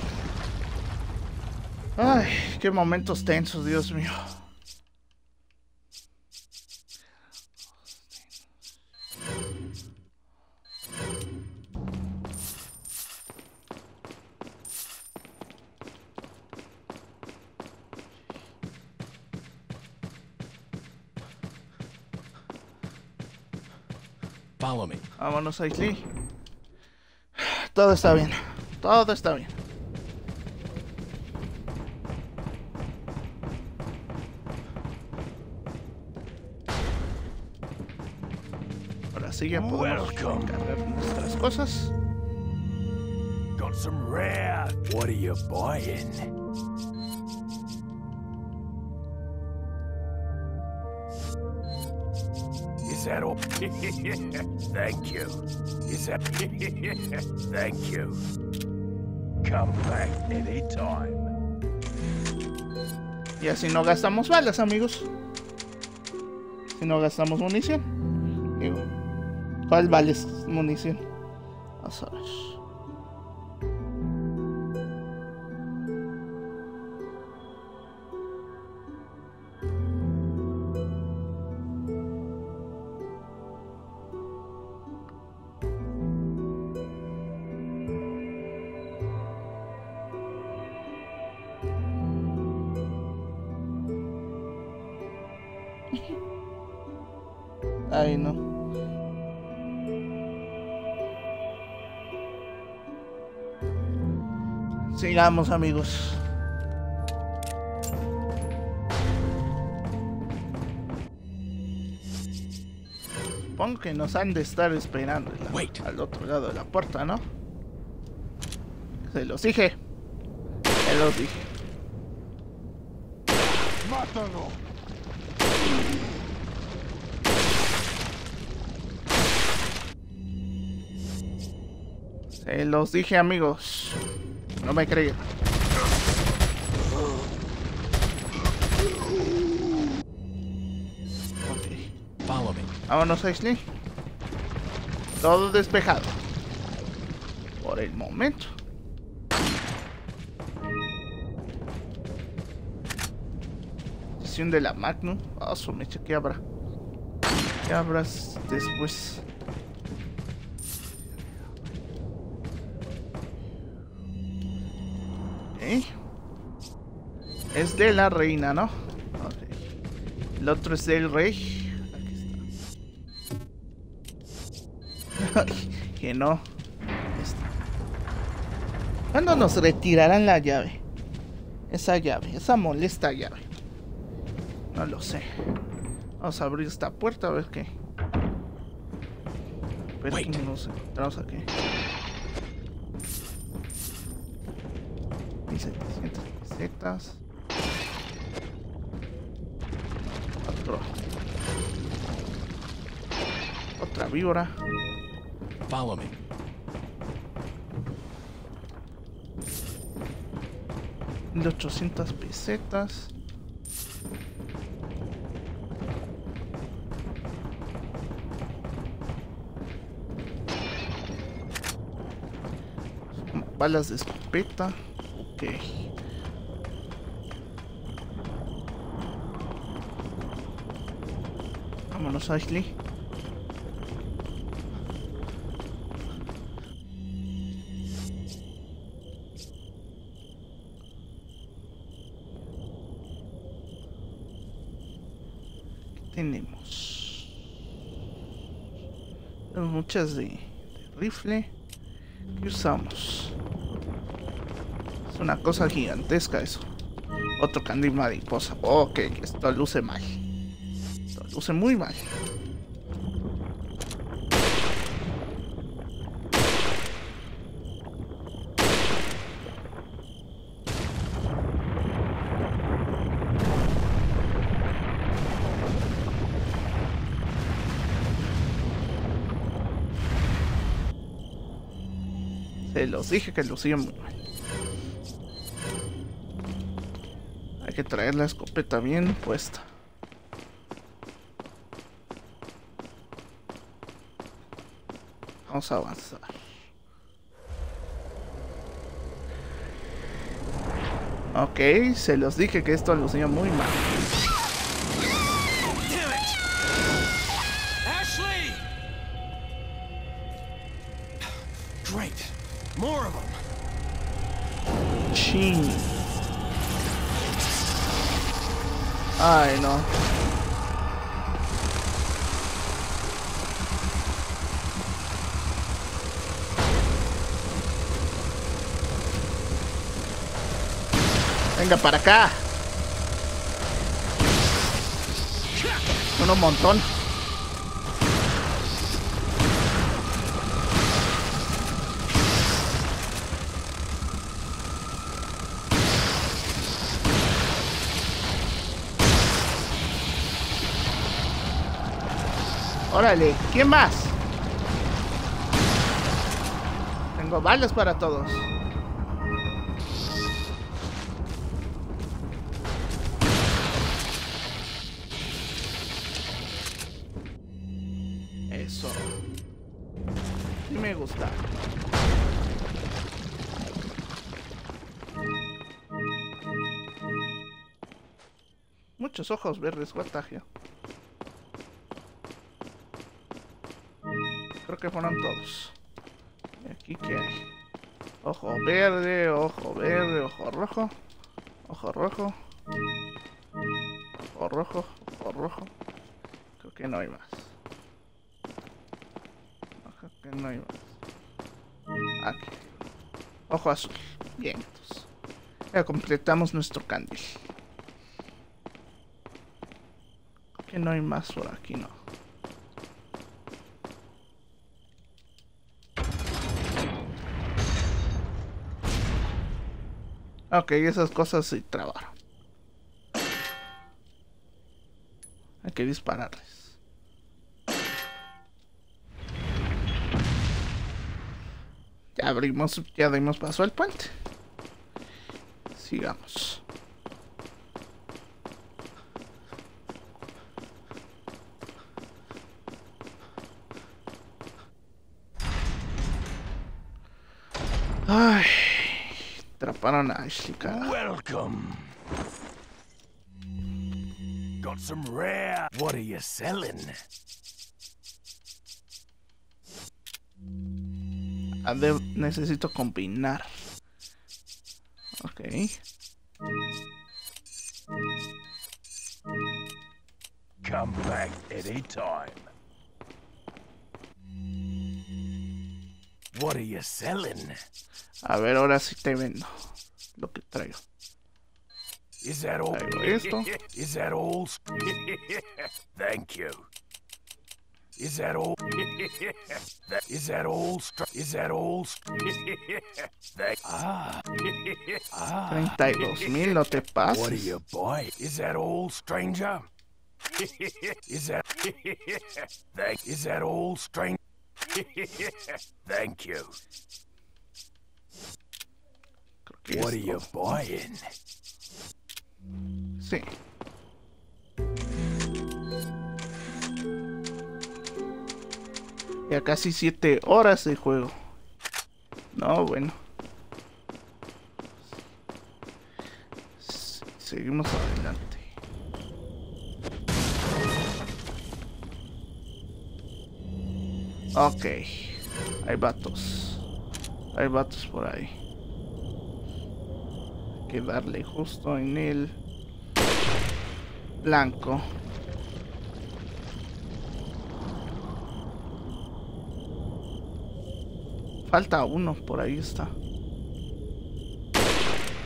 Ay, qué momentos tensos, Dios mío. Follow me. Vámonos, Aisley. Todo está bien. Todo está bien. Ahora sí ya podemos cargar nuestras cosas. Got some rare. What are you buying? Is that all? Thank you. Is that? Thank you. Come back anytime. Y así no gastamos balas, amigos. Si no gastamos munición. Digo, ¿cuál vale munición? Vamos a ver. Ay, no. Sigamos, amigos. Supongo que nos han de estar esperando al otro lado de la puerta, ¿no? Se los dije. Se los dije. ¡Mátalo! Se los dije, amigos. No me creían. Ok. Follow me. Vámonos, Ashley. Todo despejado. Por el momento. Sesión de la Magnum. Ah, su mecha, ¿qué habrá? ¿Qué habrás después? Es de la reina, ¿no? Okay. El otro es del rey. Aquí está. Que no. ¿Cuándo nos retirarán la llave? Esa llave, esa molesta llave. No lo sé. Vamos a abrir esta puerta a ver qué. Pero ¿qué nos encontramos aquí? 1700 pesetas. Otra víbora. Follow me. De 800 pesetas. Balas de escopeta. Ok. Vámonos, Ashley. Tenemos muchas de rifle. ¿Qué usamos? Es una cosa gigantesca eso. Otro candil mariposa. Ok, esto luce mal. Esto luce muy mal. Se los dije que lucía muy mal. Hay que traer la escopeta bien puesta. Vamos a avanzar. Ok, se los dije que esto lucía muy mal. Ashley! Great. More of them. Chin. Ay, no. Venga para acá. Son un montón. Órale, ¿quién más? Tengo balas para todos. Eso. Sí me gusta. Muchos ojos verdes, what the hell. Creo que fueron todos. ¿Y aquí qué hay? Ojo verde, ojo verde, ojo rojo. Ojo rojo. Ojo rojo, ojo rojo. Creo que no hay más. Creo que no hay más. Aquí. Ojo azul. Bien, entonces. Ya completamos nuestro candil. Creo que no hay más por aquí, no. Ok, esas cosas sí trabaron. Hay que dispararles. Ya dimos paso al puente. Sigamos. Ay, atraparon a Ashley, cara. Welcome. Got some rare. What are you selling? Necesito combinar. Ok. Come back anytime. What are you selling? A ver, ahora sí te vendo lo que traigo. Is that all? Traigo esto. Is that all? Thank you. Is that all? Is that all? Is that all? Ah. 32,000, no te What are pases. you buying? Is that all, stranger? Is that? Is that all, stranger? Thank you. Creo que What are esto. you buying? Sí. Ya casi 7 horas de juego. No, bueno. Seguimos adelante. Ok. Hay vatos. Hay vatos por ahí. Hay que darle justo en el blanco. Falta uno, por ahí está.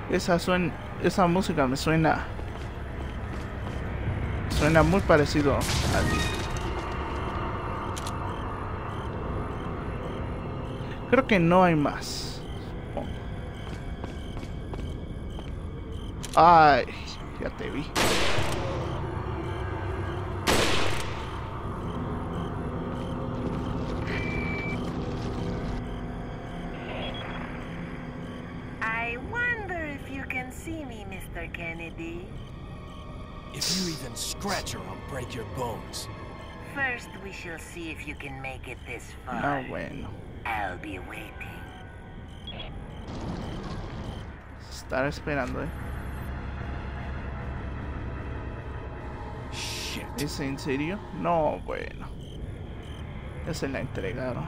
Esa música me suena muy parecido al... Creo que no hay más. Supongo. Ay, ya te vi. I wonder if you can see me, Mr. Kennedy. If you even scratch her, I'll break your bones. First, we shall see if you can make it this far. Ah, bueno. I'll be waiting. Estar esperando, Shit. ¿Es en serio? No, bueno. Ya se la entregaron.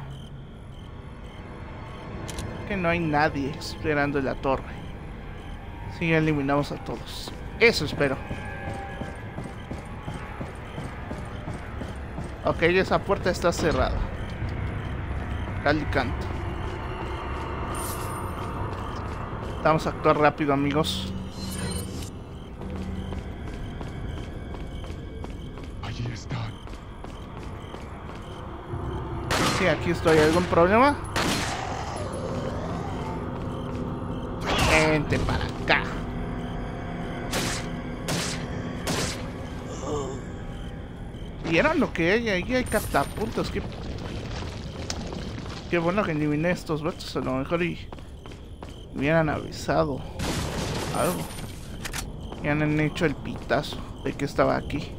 Que no hay nadie esperando en la torre. Sí, ya eliminamos a todos. Eso espero. Ok, esa puerta está cerrada. Cal y canto. Vamos a actuar rápido, amigos. Allí están. Sí, aquí estoy. ¿Algún problema? Vente para acá. ¿Vieron lo que hay? Ahí hay catapultas. Qué bueno que eliminé estos vatos. A lo mejor y me hubieran avisado algo. Ya han hecho el pitazo de que estaba aquí.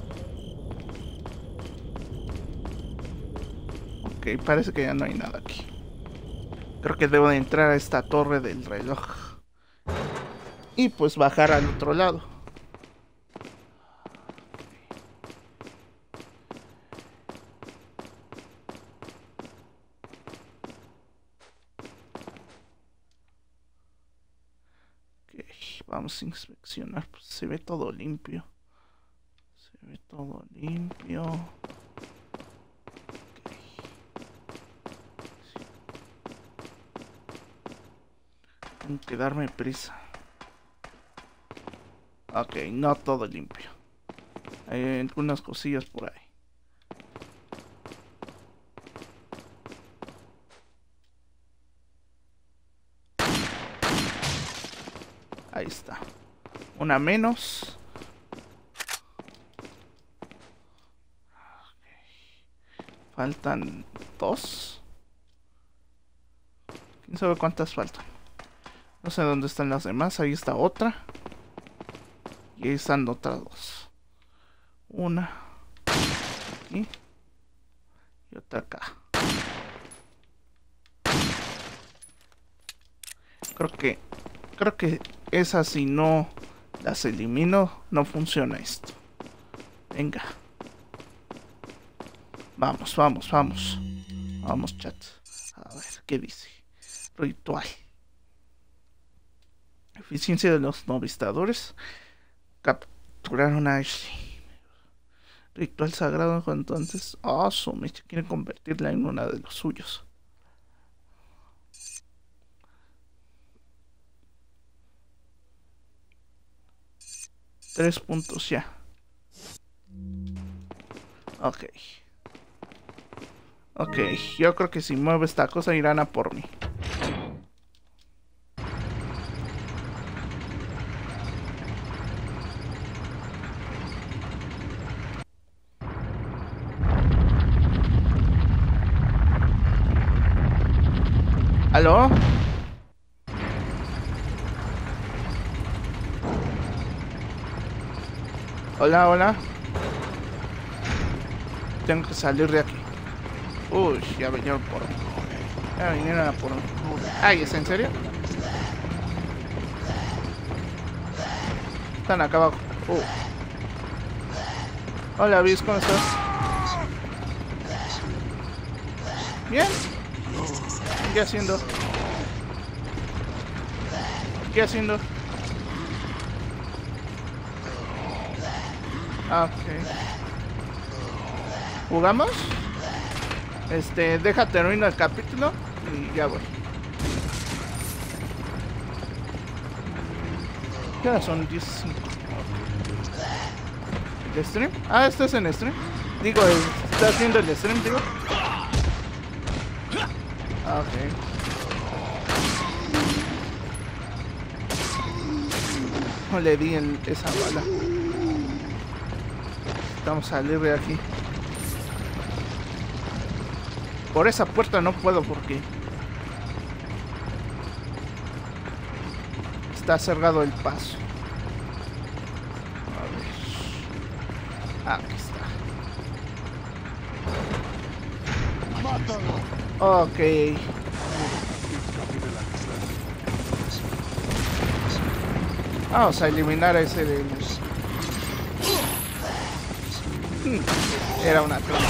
Ok, parece que ya no hay nada aquí. Creo que debo de entrar a esta torre del reloj. Y pues bajar al otro lado. Ok, vamos a inspeccionar. Pues se ve todo limpio. Se ve todo limpio. Tengo que darme prisa. Ok, no todo limpio. Hay algunas cosillas por ahí. Ahí está. Una menos. Okay. Faltan 2. ¿Quién sabe cuántas faltan? No sé dónde están las demás. Ahí está otra. Y ahí están otras 2. Una aquí y otra acá. Creo que esas, si no las elimino, no funciona esto. Venga. Vamos, vamos, vamos. Vamos, chat. A ver, ¿qué dice? Ritual. Eficiencia de los novistadores. Capturaron a Ashley. Ritual sagrado cuanto antes. Oh, su mecha quiere convertirla en una de los suyos. Tres puntos ya. Ok. Ok, yo creo que si muevo esta cosa irán a por mí. ¿Aló? Hola, hola. Tengo que salir de aquí. Uy, ya vinieron por mí. Ya vinieron a por mí. Ay, ¿es en serio? Están acá abajo. Hola, Bis, ¿cómo estás? Bien. ¿Qué haciendo? ¿Qué haciendo? Ah, ok. ¿Jugamos? Deja termino el capítulo y ya voy. Ya son 15. ¿El stream? Ah, ¿esto es en stream? Digo, ¿está haciendo el stream, digo? Ah, ok. No le di en esa bala. Vamos a salir de aquí. Por esa puerta no puedo porque está cerrado el paso. A ver. Aquí está. Ok. Vamos a eliminar a ese de... Era una trampa.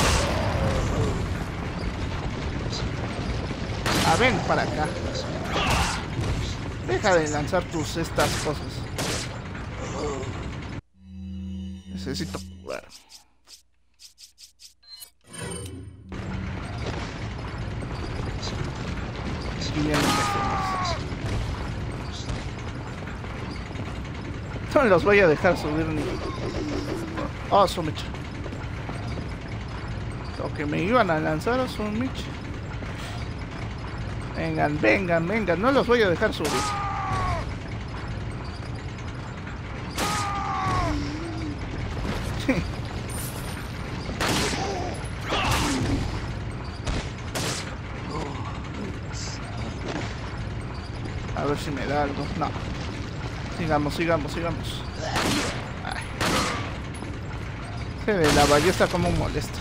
Ah, ven para acá. Deja de lanzar tus estas cosas. Necesito jugar. Aquí vienen los... No los voy a dejar subir ni... Oh, Sumich. Lo que me iban a lanzar a Sumich. Vengan, vengan, vengan. No los voy a dejar subir. A ver si me da algo. No. Sigamos, sigamos, sigamos. Ay. Se ve la ballesta como molesta.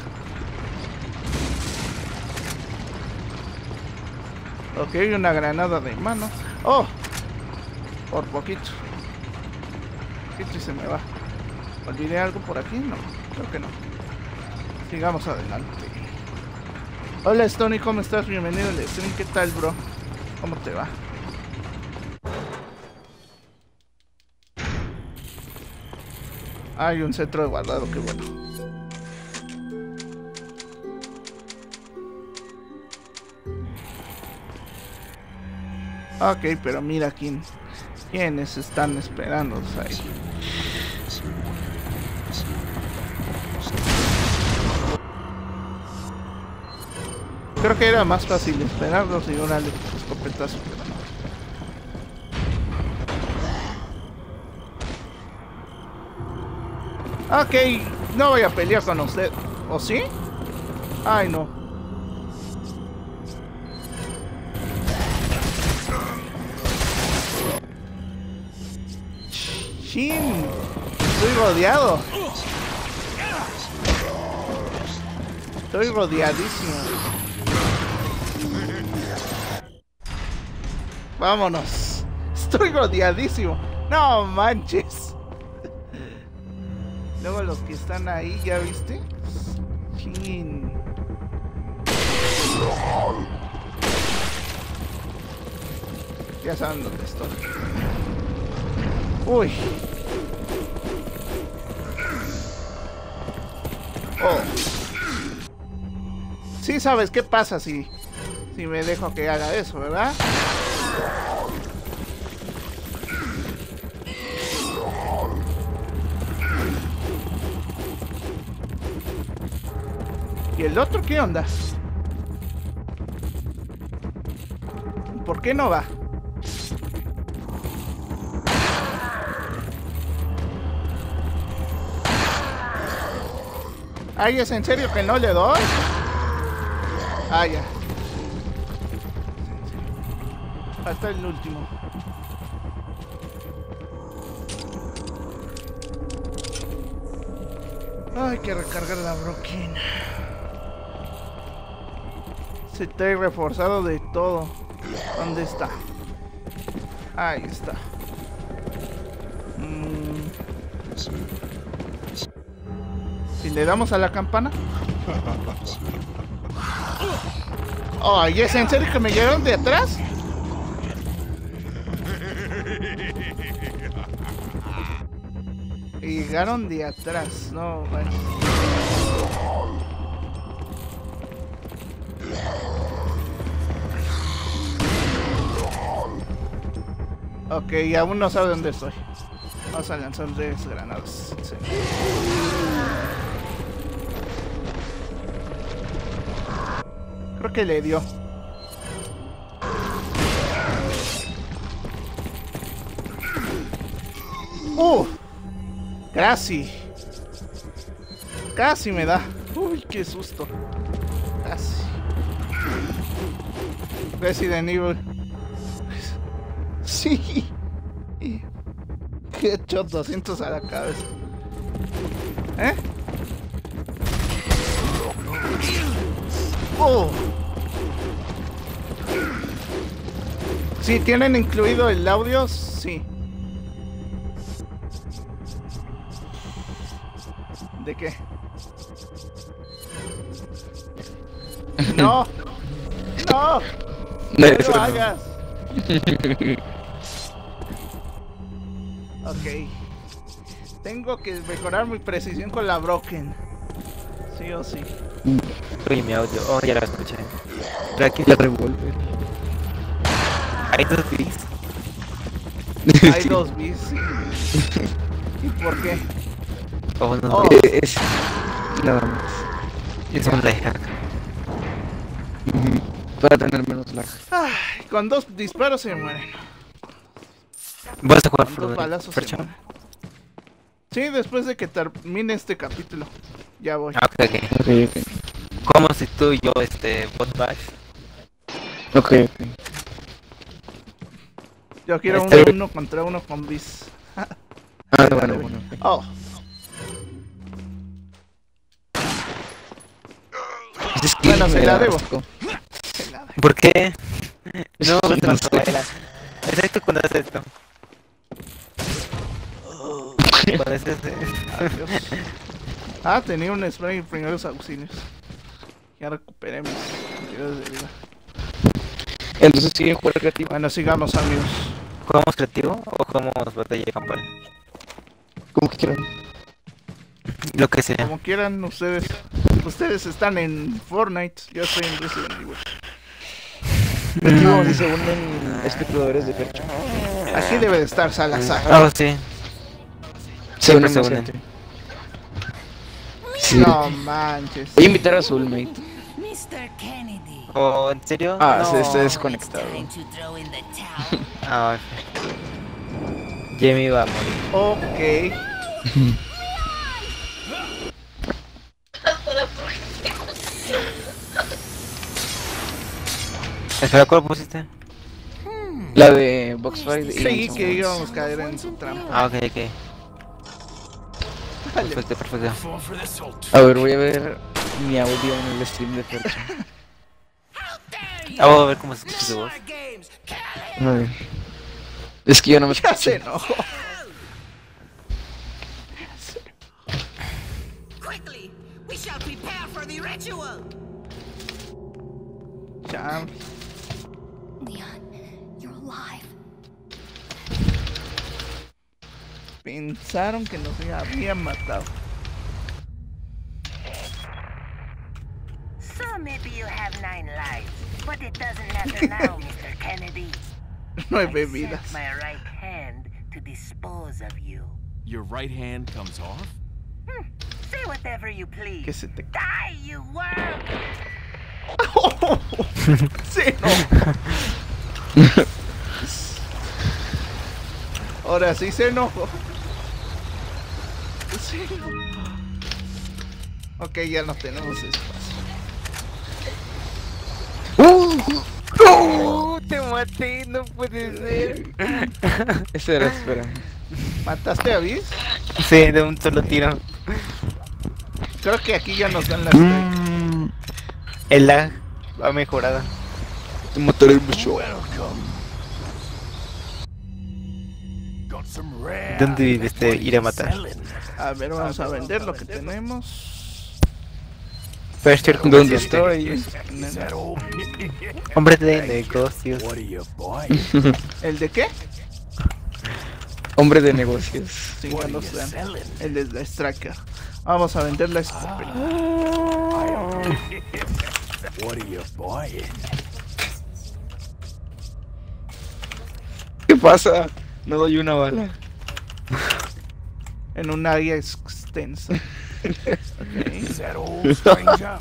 Ok, una granada de mano. ¡Oh! Por poquito. Poquito y se me va. ¿Olvidé algo por aquí? No, creo que no. Sigamos adelante. Hola Stony, ¿cómo estás? Bienvenido al stream. ¿Qué tal, bro? ¿Cómo te va? Hay un centro de guardado, qué bueno. Ok, pero mira quiénes están esperando ahí. Creo que era más fácil esperarlos y una escopetazo, pero no. Ok, no voy a pelear con usted. ¿O sí? Ay, no. Shin, estoy rodeado. Estoy rodeadísimo. Vámonos. Estoy rodeadísimo. No manches. Luego los que están ahí, ¿ya viste? Chin. Ya saben dónde estoy. Uy. Oh. Sí sabes qué pasa si me dejo que haga eso, ¿verdad? ¿Y el otro qué onda? ¿Por qué no va? Ay, ¿es en serio que no le doy? Ah, ya. Hasta el último. Hay que recargar la broquina. Se trae reforzado de todo. ¿Dónde está? Ahí está. Si le damos a la campana. Oh, ¿y es en serio que me llegaron de atrás? Llegaron de atrás, no, bueno. Ok, aún no sabe dónde estoy. Vamos a lanzar 3 granadas. Sí. Creo que le dio. Casi. Casi me da. Uy, qué susto. Casi. Resident Evil. Sí. Headshot 200 a la cabeza. ¿Eh? Oh. Sí, ¿tienen incluido el audio? Sí. ¿De qué? No. No. No lo hagas. Ok. Tengo que mejorar mi precisión con la Broken. Sí o sí. Oye, mi audio. Oh, ya la escuché. Pero aquí la revuelve. Hay 2 bis. Hay 2 bis. Sí. ¿Y por qué? Oh, no. Oh. Es nada más. Es un lag hack. Para tener menos lag. Ay, con 2 disparos se mueren. ¿Vas a jugar Con 2 balazos se Fercho? mueren. Sí, después de que termine este capítulo. Ya voy. Ah, ok. ¿Cómo si tú y yo, bot bash? Ok. Yo quiero Este- 1 contra 1 con bis. Ah, bueno. Oh. Es que Bueno, me se la da debo. asco. ¿Por qué? No, Sí, te no vas sé. a bailar. Exacto cuando haces esto. Cuando haces Adiós. Ah, tenía un spray en primeros auxilios. Ya recuperé mis cantidades de vida. Entonces siguen jugando creativo. Bueno, sigamos, amigos. ¿Jugamos creativo o jugamos batalla campal? Como que quieran. Lo que sea. Como quieran ustedes. Ustedes están en Fortnite. Yo estoy en Resident Evil. Creativo, si se unen espectadores de Fercho. Aquí debe de estar Salazar. Oh, sí. Se Siempre unen se más unen. gente. Sí. No manches. Voy a invitar a Soulmate. Mr. Kennedy. ¿Oh, en serio? Ah, No. se está It's desconectado. time to throw in the towel. Ah, Jamie va a morir. Ok. Espera, ¿cuál pusiste? La de Box Fight y Sí, que íbamos a caer en su trampa. Ah, ok. Perfecto. Fall for the salt. A ver, voy a ver mi audio en el stream de Fercho. Ah, voy a ver cómo se escucha su voz. A ver. Es que yo no me Ya se escucho. enojó. Quickly, we shall prepare for the ritual. Ya. Leon, you're alive. Pensaron que nos habían matado. So maybe you have 9 lives, but it doesn't matter now, Mr. Kennedy. No hay I bebidas. sent my right hand to dispose of you. Your right hand comes off? Say whatever you please. Que se te... Die, you worm! Sí, no. Ahora sí se enojó. Sí. Ok, ya no tenemos espacio. Te maté, no puede ser. Esa era, espera. ¿Mataste a Biz? Sí, de un solo tiro. Creo que aquí ya nos dan las strike. El lag ha mejorado. Te mataré mucho. Got some rare. ¿Dónde vives? Te iré a matar. A ver, vamos a vender lo que tenemos. First year ¿Dónde comerciante. estoy? Is that all? Hombre de negocios. What are you buying? ¿El de qué? Hombre de negocios. Sí, What ya are nos you dan. selling? El de la Striker. Vamos a vender la escopeta. What are you buying? ¿Qué pasa? No doy una bala. En un área extensa. Okay. Is that all, stranger?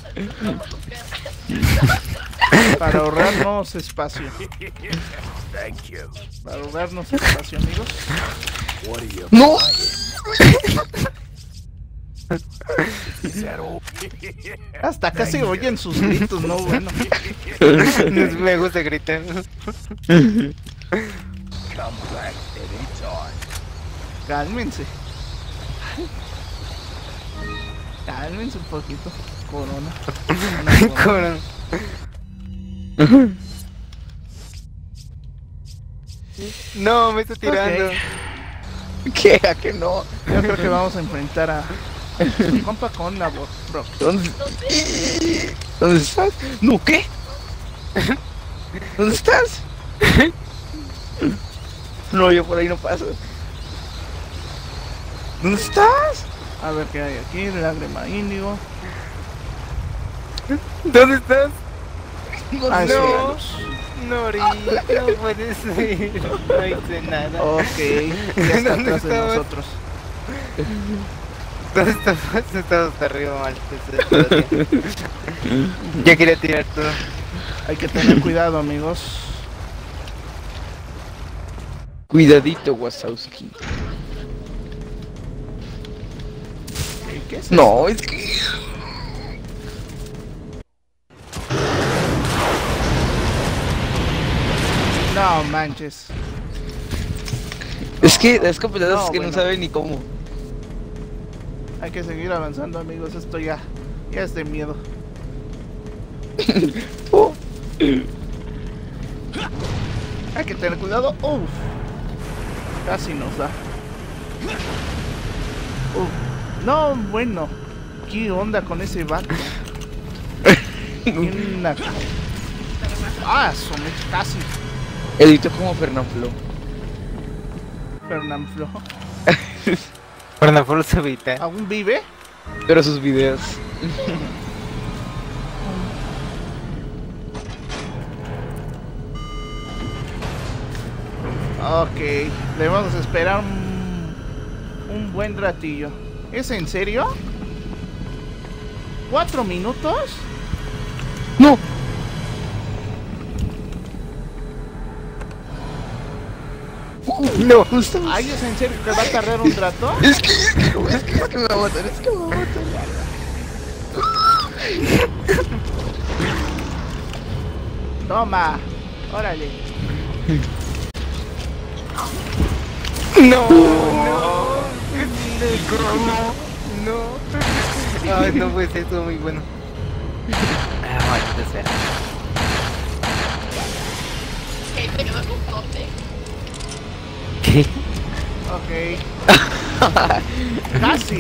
Para ahorrarnos espacio. Thank you. Para ahorrarnos espacio, amigos. What are you ¡No! Is that all? Hasta casi oyen sus gritos, no bueno. Me gusta gritar. Come back anytime. Cálmense. Cálmense un poquito. Corona. Una corona. No, me está tirando. Ok. ¿Qué? ¿A que no? Yo creo que vamos a enfrentar a tu compa con la Brock. ¿Dónde estás? No, ¿qué? ¿Dónde estás? No, yo por ahí no paso. ¿Dónde estás? A ver qué hay aquí. Lágrima índigo. ¿Dónde estás? Ah, no. cielos. Nori, no puedes ir. No hice nada. Ok, ya está ¿Dónde atrás de estabas? nosotros. ¿Dónde estabas? Estabas hasta arriba, mal. Ya quería tirar todo. Hay que tener cuidado, amigos. Cuidadito, Wazowski. ¿Qué es No, es que... No manches. Es que las computadoras No, que bueno. no saben ni cómo. Hay que seguir avanzando, amigos. Esto ya es de miedo. Oh. Hay que tener cuidado. Uf. Casi nos da. No, bueno. ¿Qué onda con ese vato? Tiene una... Ah, casi. Edito como Fernanfloo. Fernanfloo. Fernanfloo se evita. ¿Aún vive? Pero sus videos. Ok, debemos esperar un buen ratillo. ¿Es en serio? ¿4 minutos? ¡No! No, Ay, ¿es en serio que va a tardar un rato? Es que me va a matar, es que me va a matar. Toma, órale. no, no. Ay, no puede ser, estuvo muy bueno. Ah, maldita sea. ¿Qué? Ok. Casi.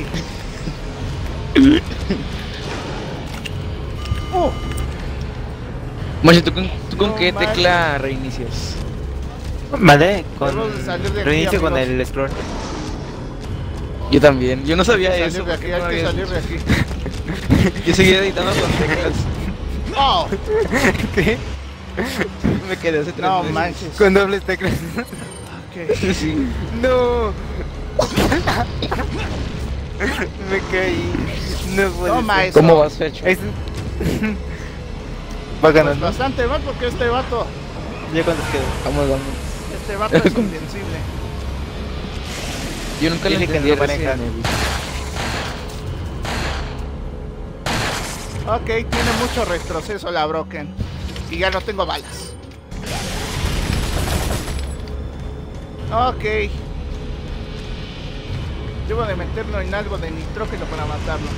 Macho, ¿tú con No qué manches. tecla reinicias? Vale, con... Debemos de salir de aquí, reinicio con amigos. el scroll. Yo también, yo no sabía Hay que eso. salir de aquí, hay que salir de aquí. Yo seguía editando con teclas. ¡Oh! ¿Qué? Me quedé hace 3 No meses. manches. Con dobles teclas. Ok. Sí. No. Me caí. No puedo. Toma eso. ¿Cómo vas, Fecho? Es... Va Pues ganando. bastante mal porque este vato ¿Ya cuántos quedó? Vamos. Este vato es invencible. Yo nunca le Dile que entendí no a Resident maneja. Evil. Ok, tiene mucho retroceso la Broken. Y ya no tengo balas. Ok. Debo de meterlo en algo de nitrógeno para matarlo.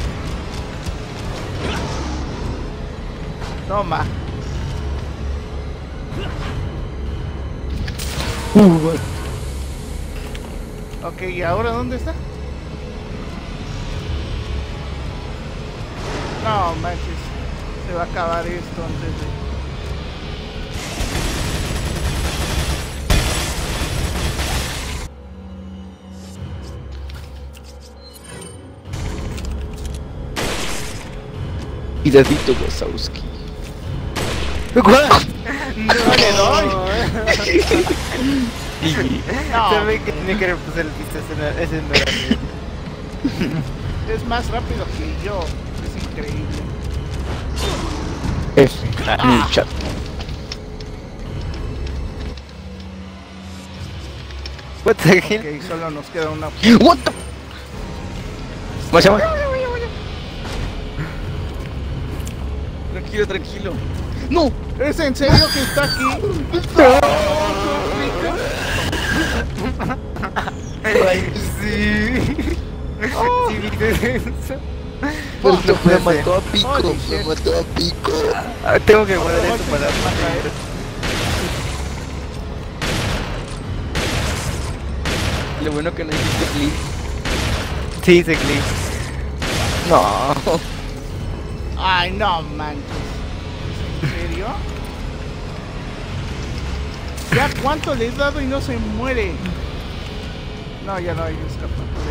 Toma. Ok, ¿y ahora dónde está? No, manches. Se va a acabar esto antes de... Cuidadito, Wazowski. ¡No le doy! No, ¿Sabe que tiene que repasar el visto? Ese no era mío. es más rápido que yo. Es increíble. Ninja. What the hell? Ok, solo nos queda una opción. What the? Vaya, vaya. Tranquilo, tranquilo. No. ¿Es en serio que está aquí? Ay, sí. Oh. Sí, viste eso. Me mató a Pico. Holy Me shit. mató a Pico. Ah, tengo que guardar Golpes esto para va a caer. Lo bueno que no hiciste clip. Sí, hice clic. No. Ay, no manches. ¿En serio? ¿Ya cuánto le he dado y no se muere? No, ya no hay escapatoria.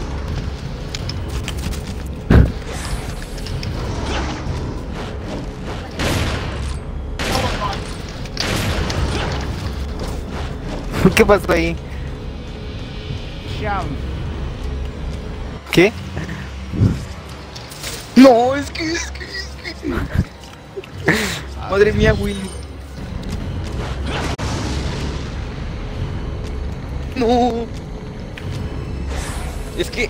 ¿Qué pasó ahí? Sham. ¿Qué? No, es que. Madre mía, Willy. No. Es que.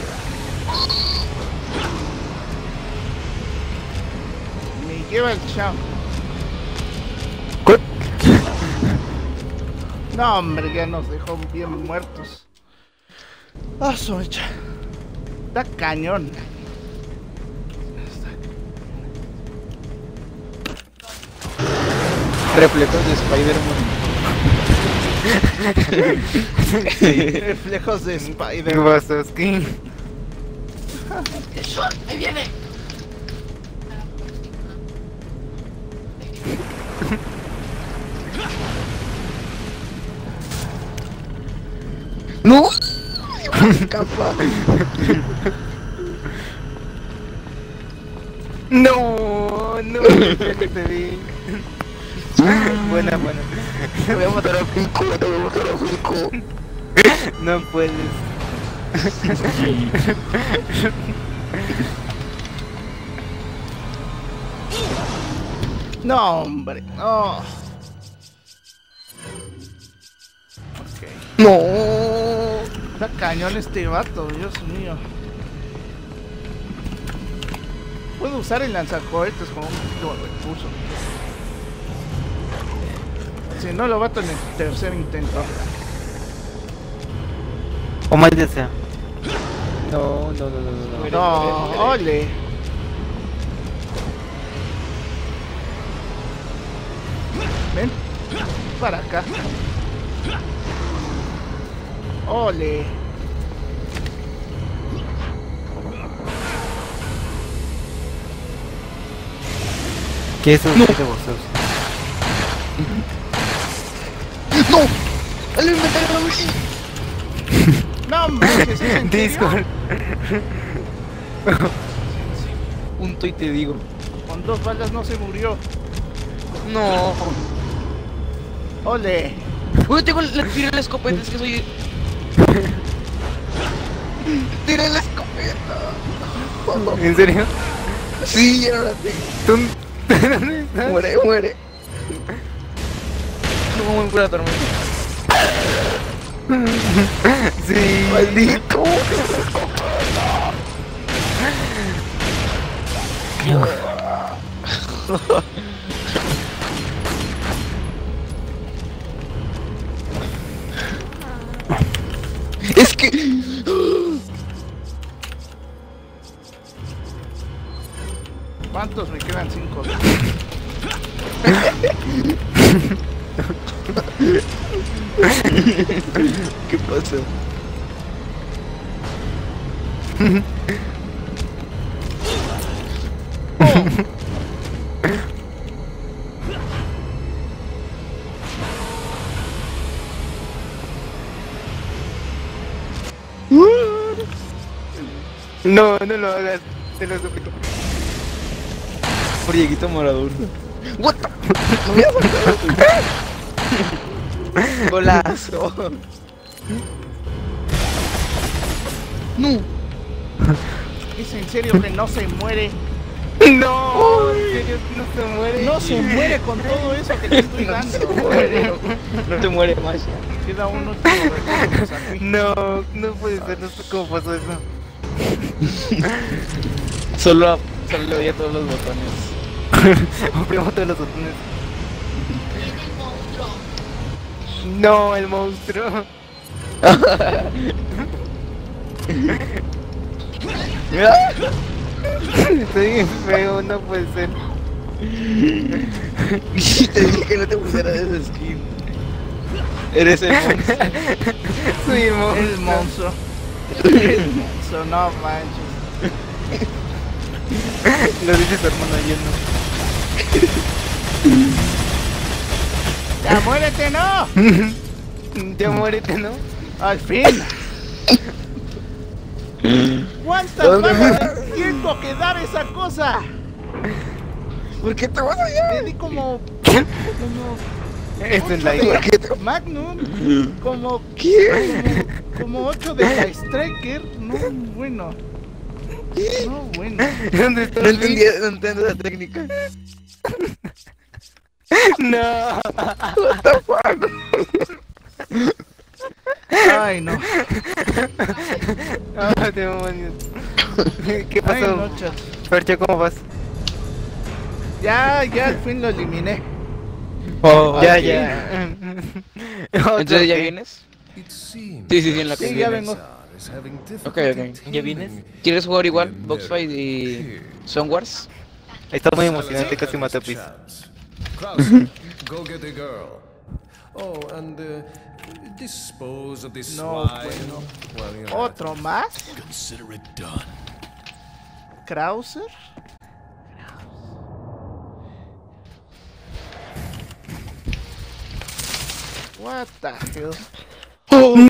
Me lleva el Sham. ¿Qué? No, hombre, ya nos dejó bien muertos. Ah, socha. Está cañón. Reflejos de Spider-Man. Reflejos de ¿Qué Spider. pasó, Skin? No. Escapa. No, no, ya que te vi. Buena, buena. Me voy a matar a Pico. Me voy a matar a Pico. No puedes. No, hombre, no. Ok. No. Está cañón este vato, Dios mío. Puedo usar el lanzacohetes como un poquito de recurso. Si no, lo bato en el tercer intento. O más desea. No, no, no, no, no. No, ole. Ven, para acá. Ole. ¿Qué es eso? ¿Qué es vosotros? ¡No! ¡El inventario de Luigi! No manches, ¿es en serio? Discord. Punto y te digo. Con 2 balas no se murió. No. Ole. Uy, tengo tiré la escopeta, es que soy. Tiré la escopeta. ¿En serio? Sí, ya la tengo. ¿Tú? ¿Dónde estás? Muere, muere. No, muy buena tormenta. Sí. Maldito. Es que. ¿Cuántos me quedan? 5. ¿Qué pasó? No, no lo hagas. Te lo suplico. Por Dieguito Morador. What the? No voy a matar. Golazo. No. ¿Es en serio que no se muere? No, en serio, no se muere. No se muere con todo eso que le estoy dando. No se muere más. Queda un último recurso aquí. No, no puede ser, no sé cómo pasó eso. Solo le di a todos los botones. Oprimo todos los botones. No, el monstruo. Estoy bien feo, no puede ser. Te dije que no te pusieras esa skin. Eres el monstruo. Soy el monstruo. El monstruo. El monstruo, no manches. Lo dice tu hermano, yo ¡Ya muérete, no! no. Ya muérete, ¿no? ¡Al fin! ¿Cuántas balas le tengo que dar esa cosa? ¿Por qué te vas allá? Le di como Este es 8 like. de Magnum, como 8 de la Striker. No, bueno. No, bueno. ¿Dónde está? No entendí, no entiendo la técnica. No. What the fuck? Ay, no. Ah, demonios. ¿Qué Ay, pasó? no, chat. Percho, ¿cómo vas? Ya al fin lo eliminé. Oh, Ya, ok. ya. Entonces, ¿ya Ok. vienes? It seems Sí, en la Sí, que ya vienes. vengo. is having Ok, difficulty ok. ¿Ya vienes? ¿Quieres jugar igual? Boxfight y Songwars. Está muy emocionante, casi mata a Piz. Krause, go get a girl. Oh, and dispose of this No, swine. bueno. Well, you know, ¿Otro más? Consider it done. ¿Krauser? What the hell?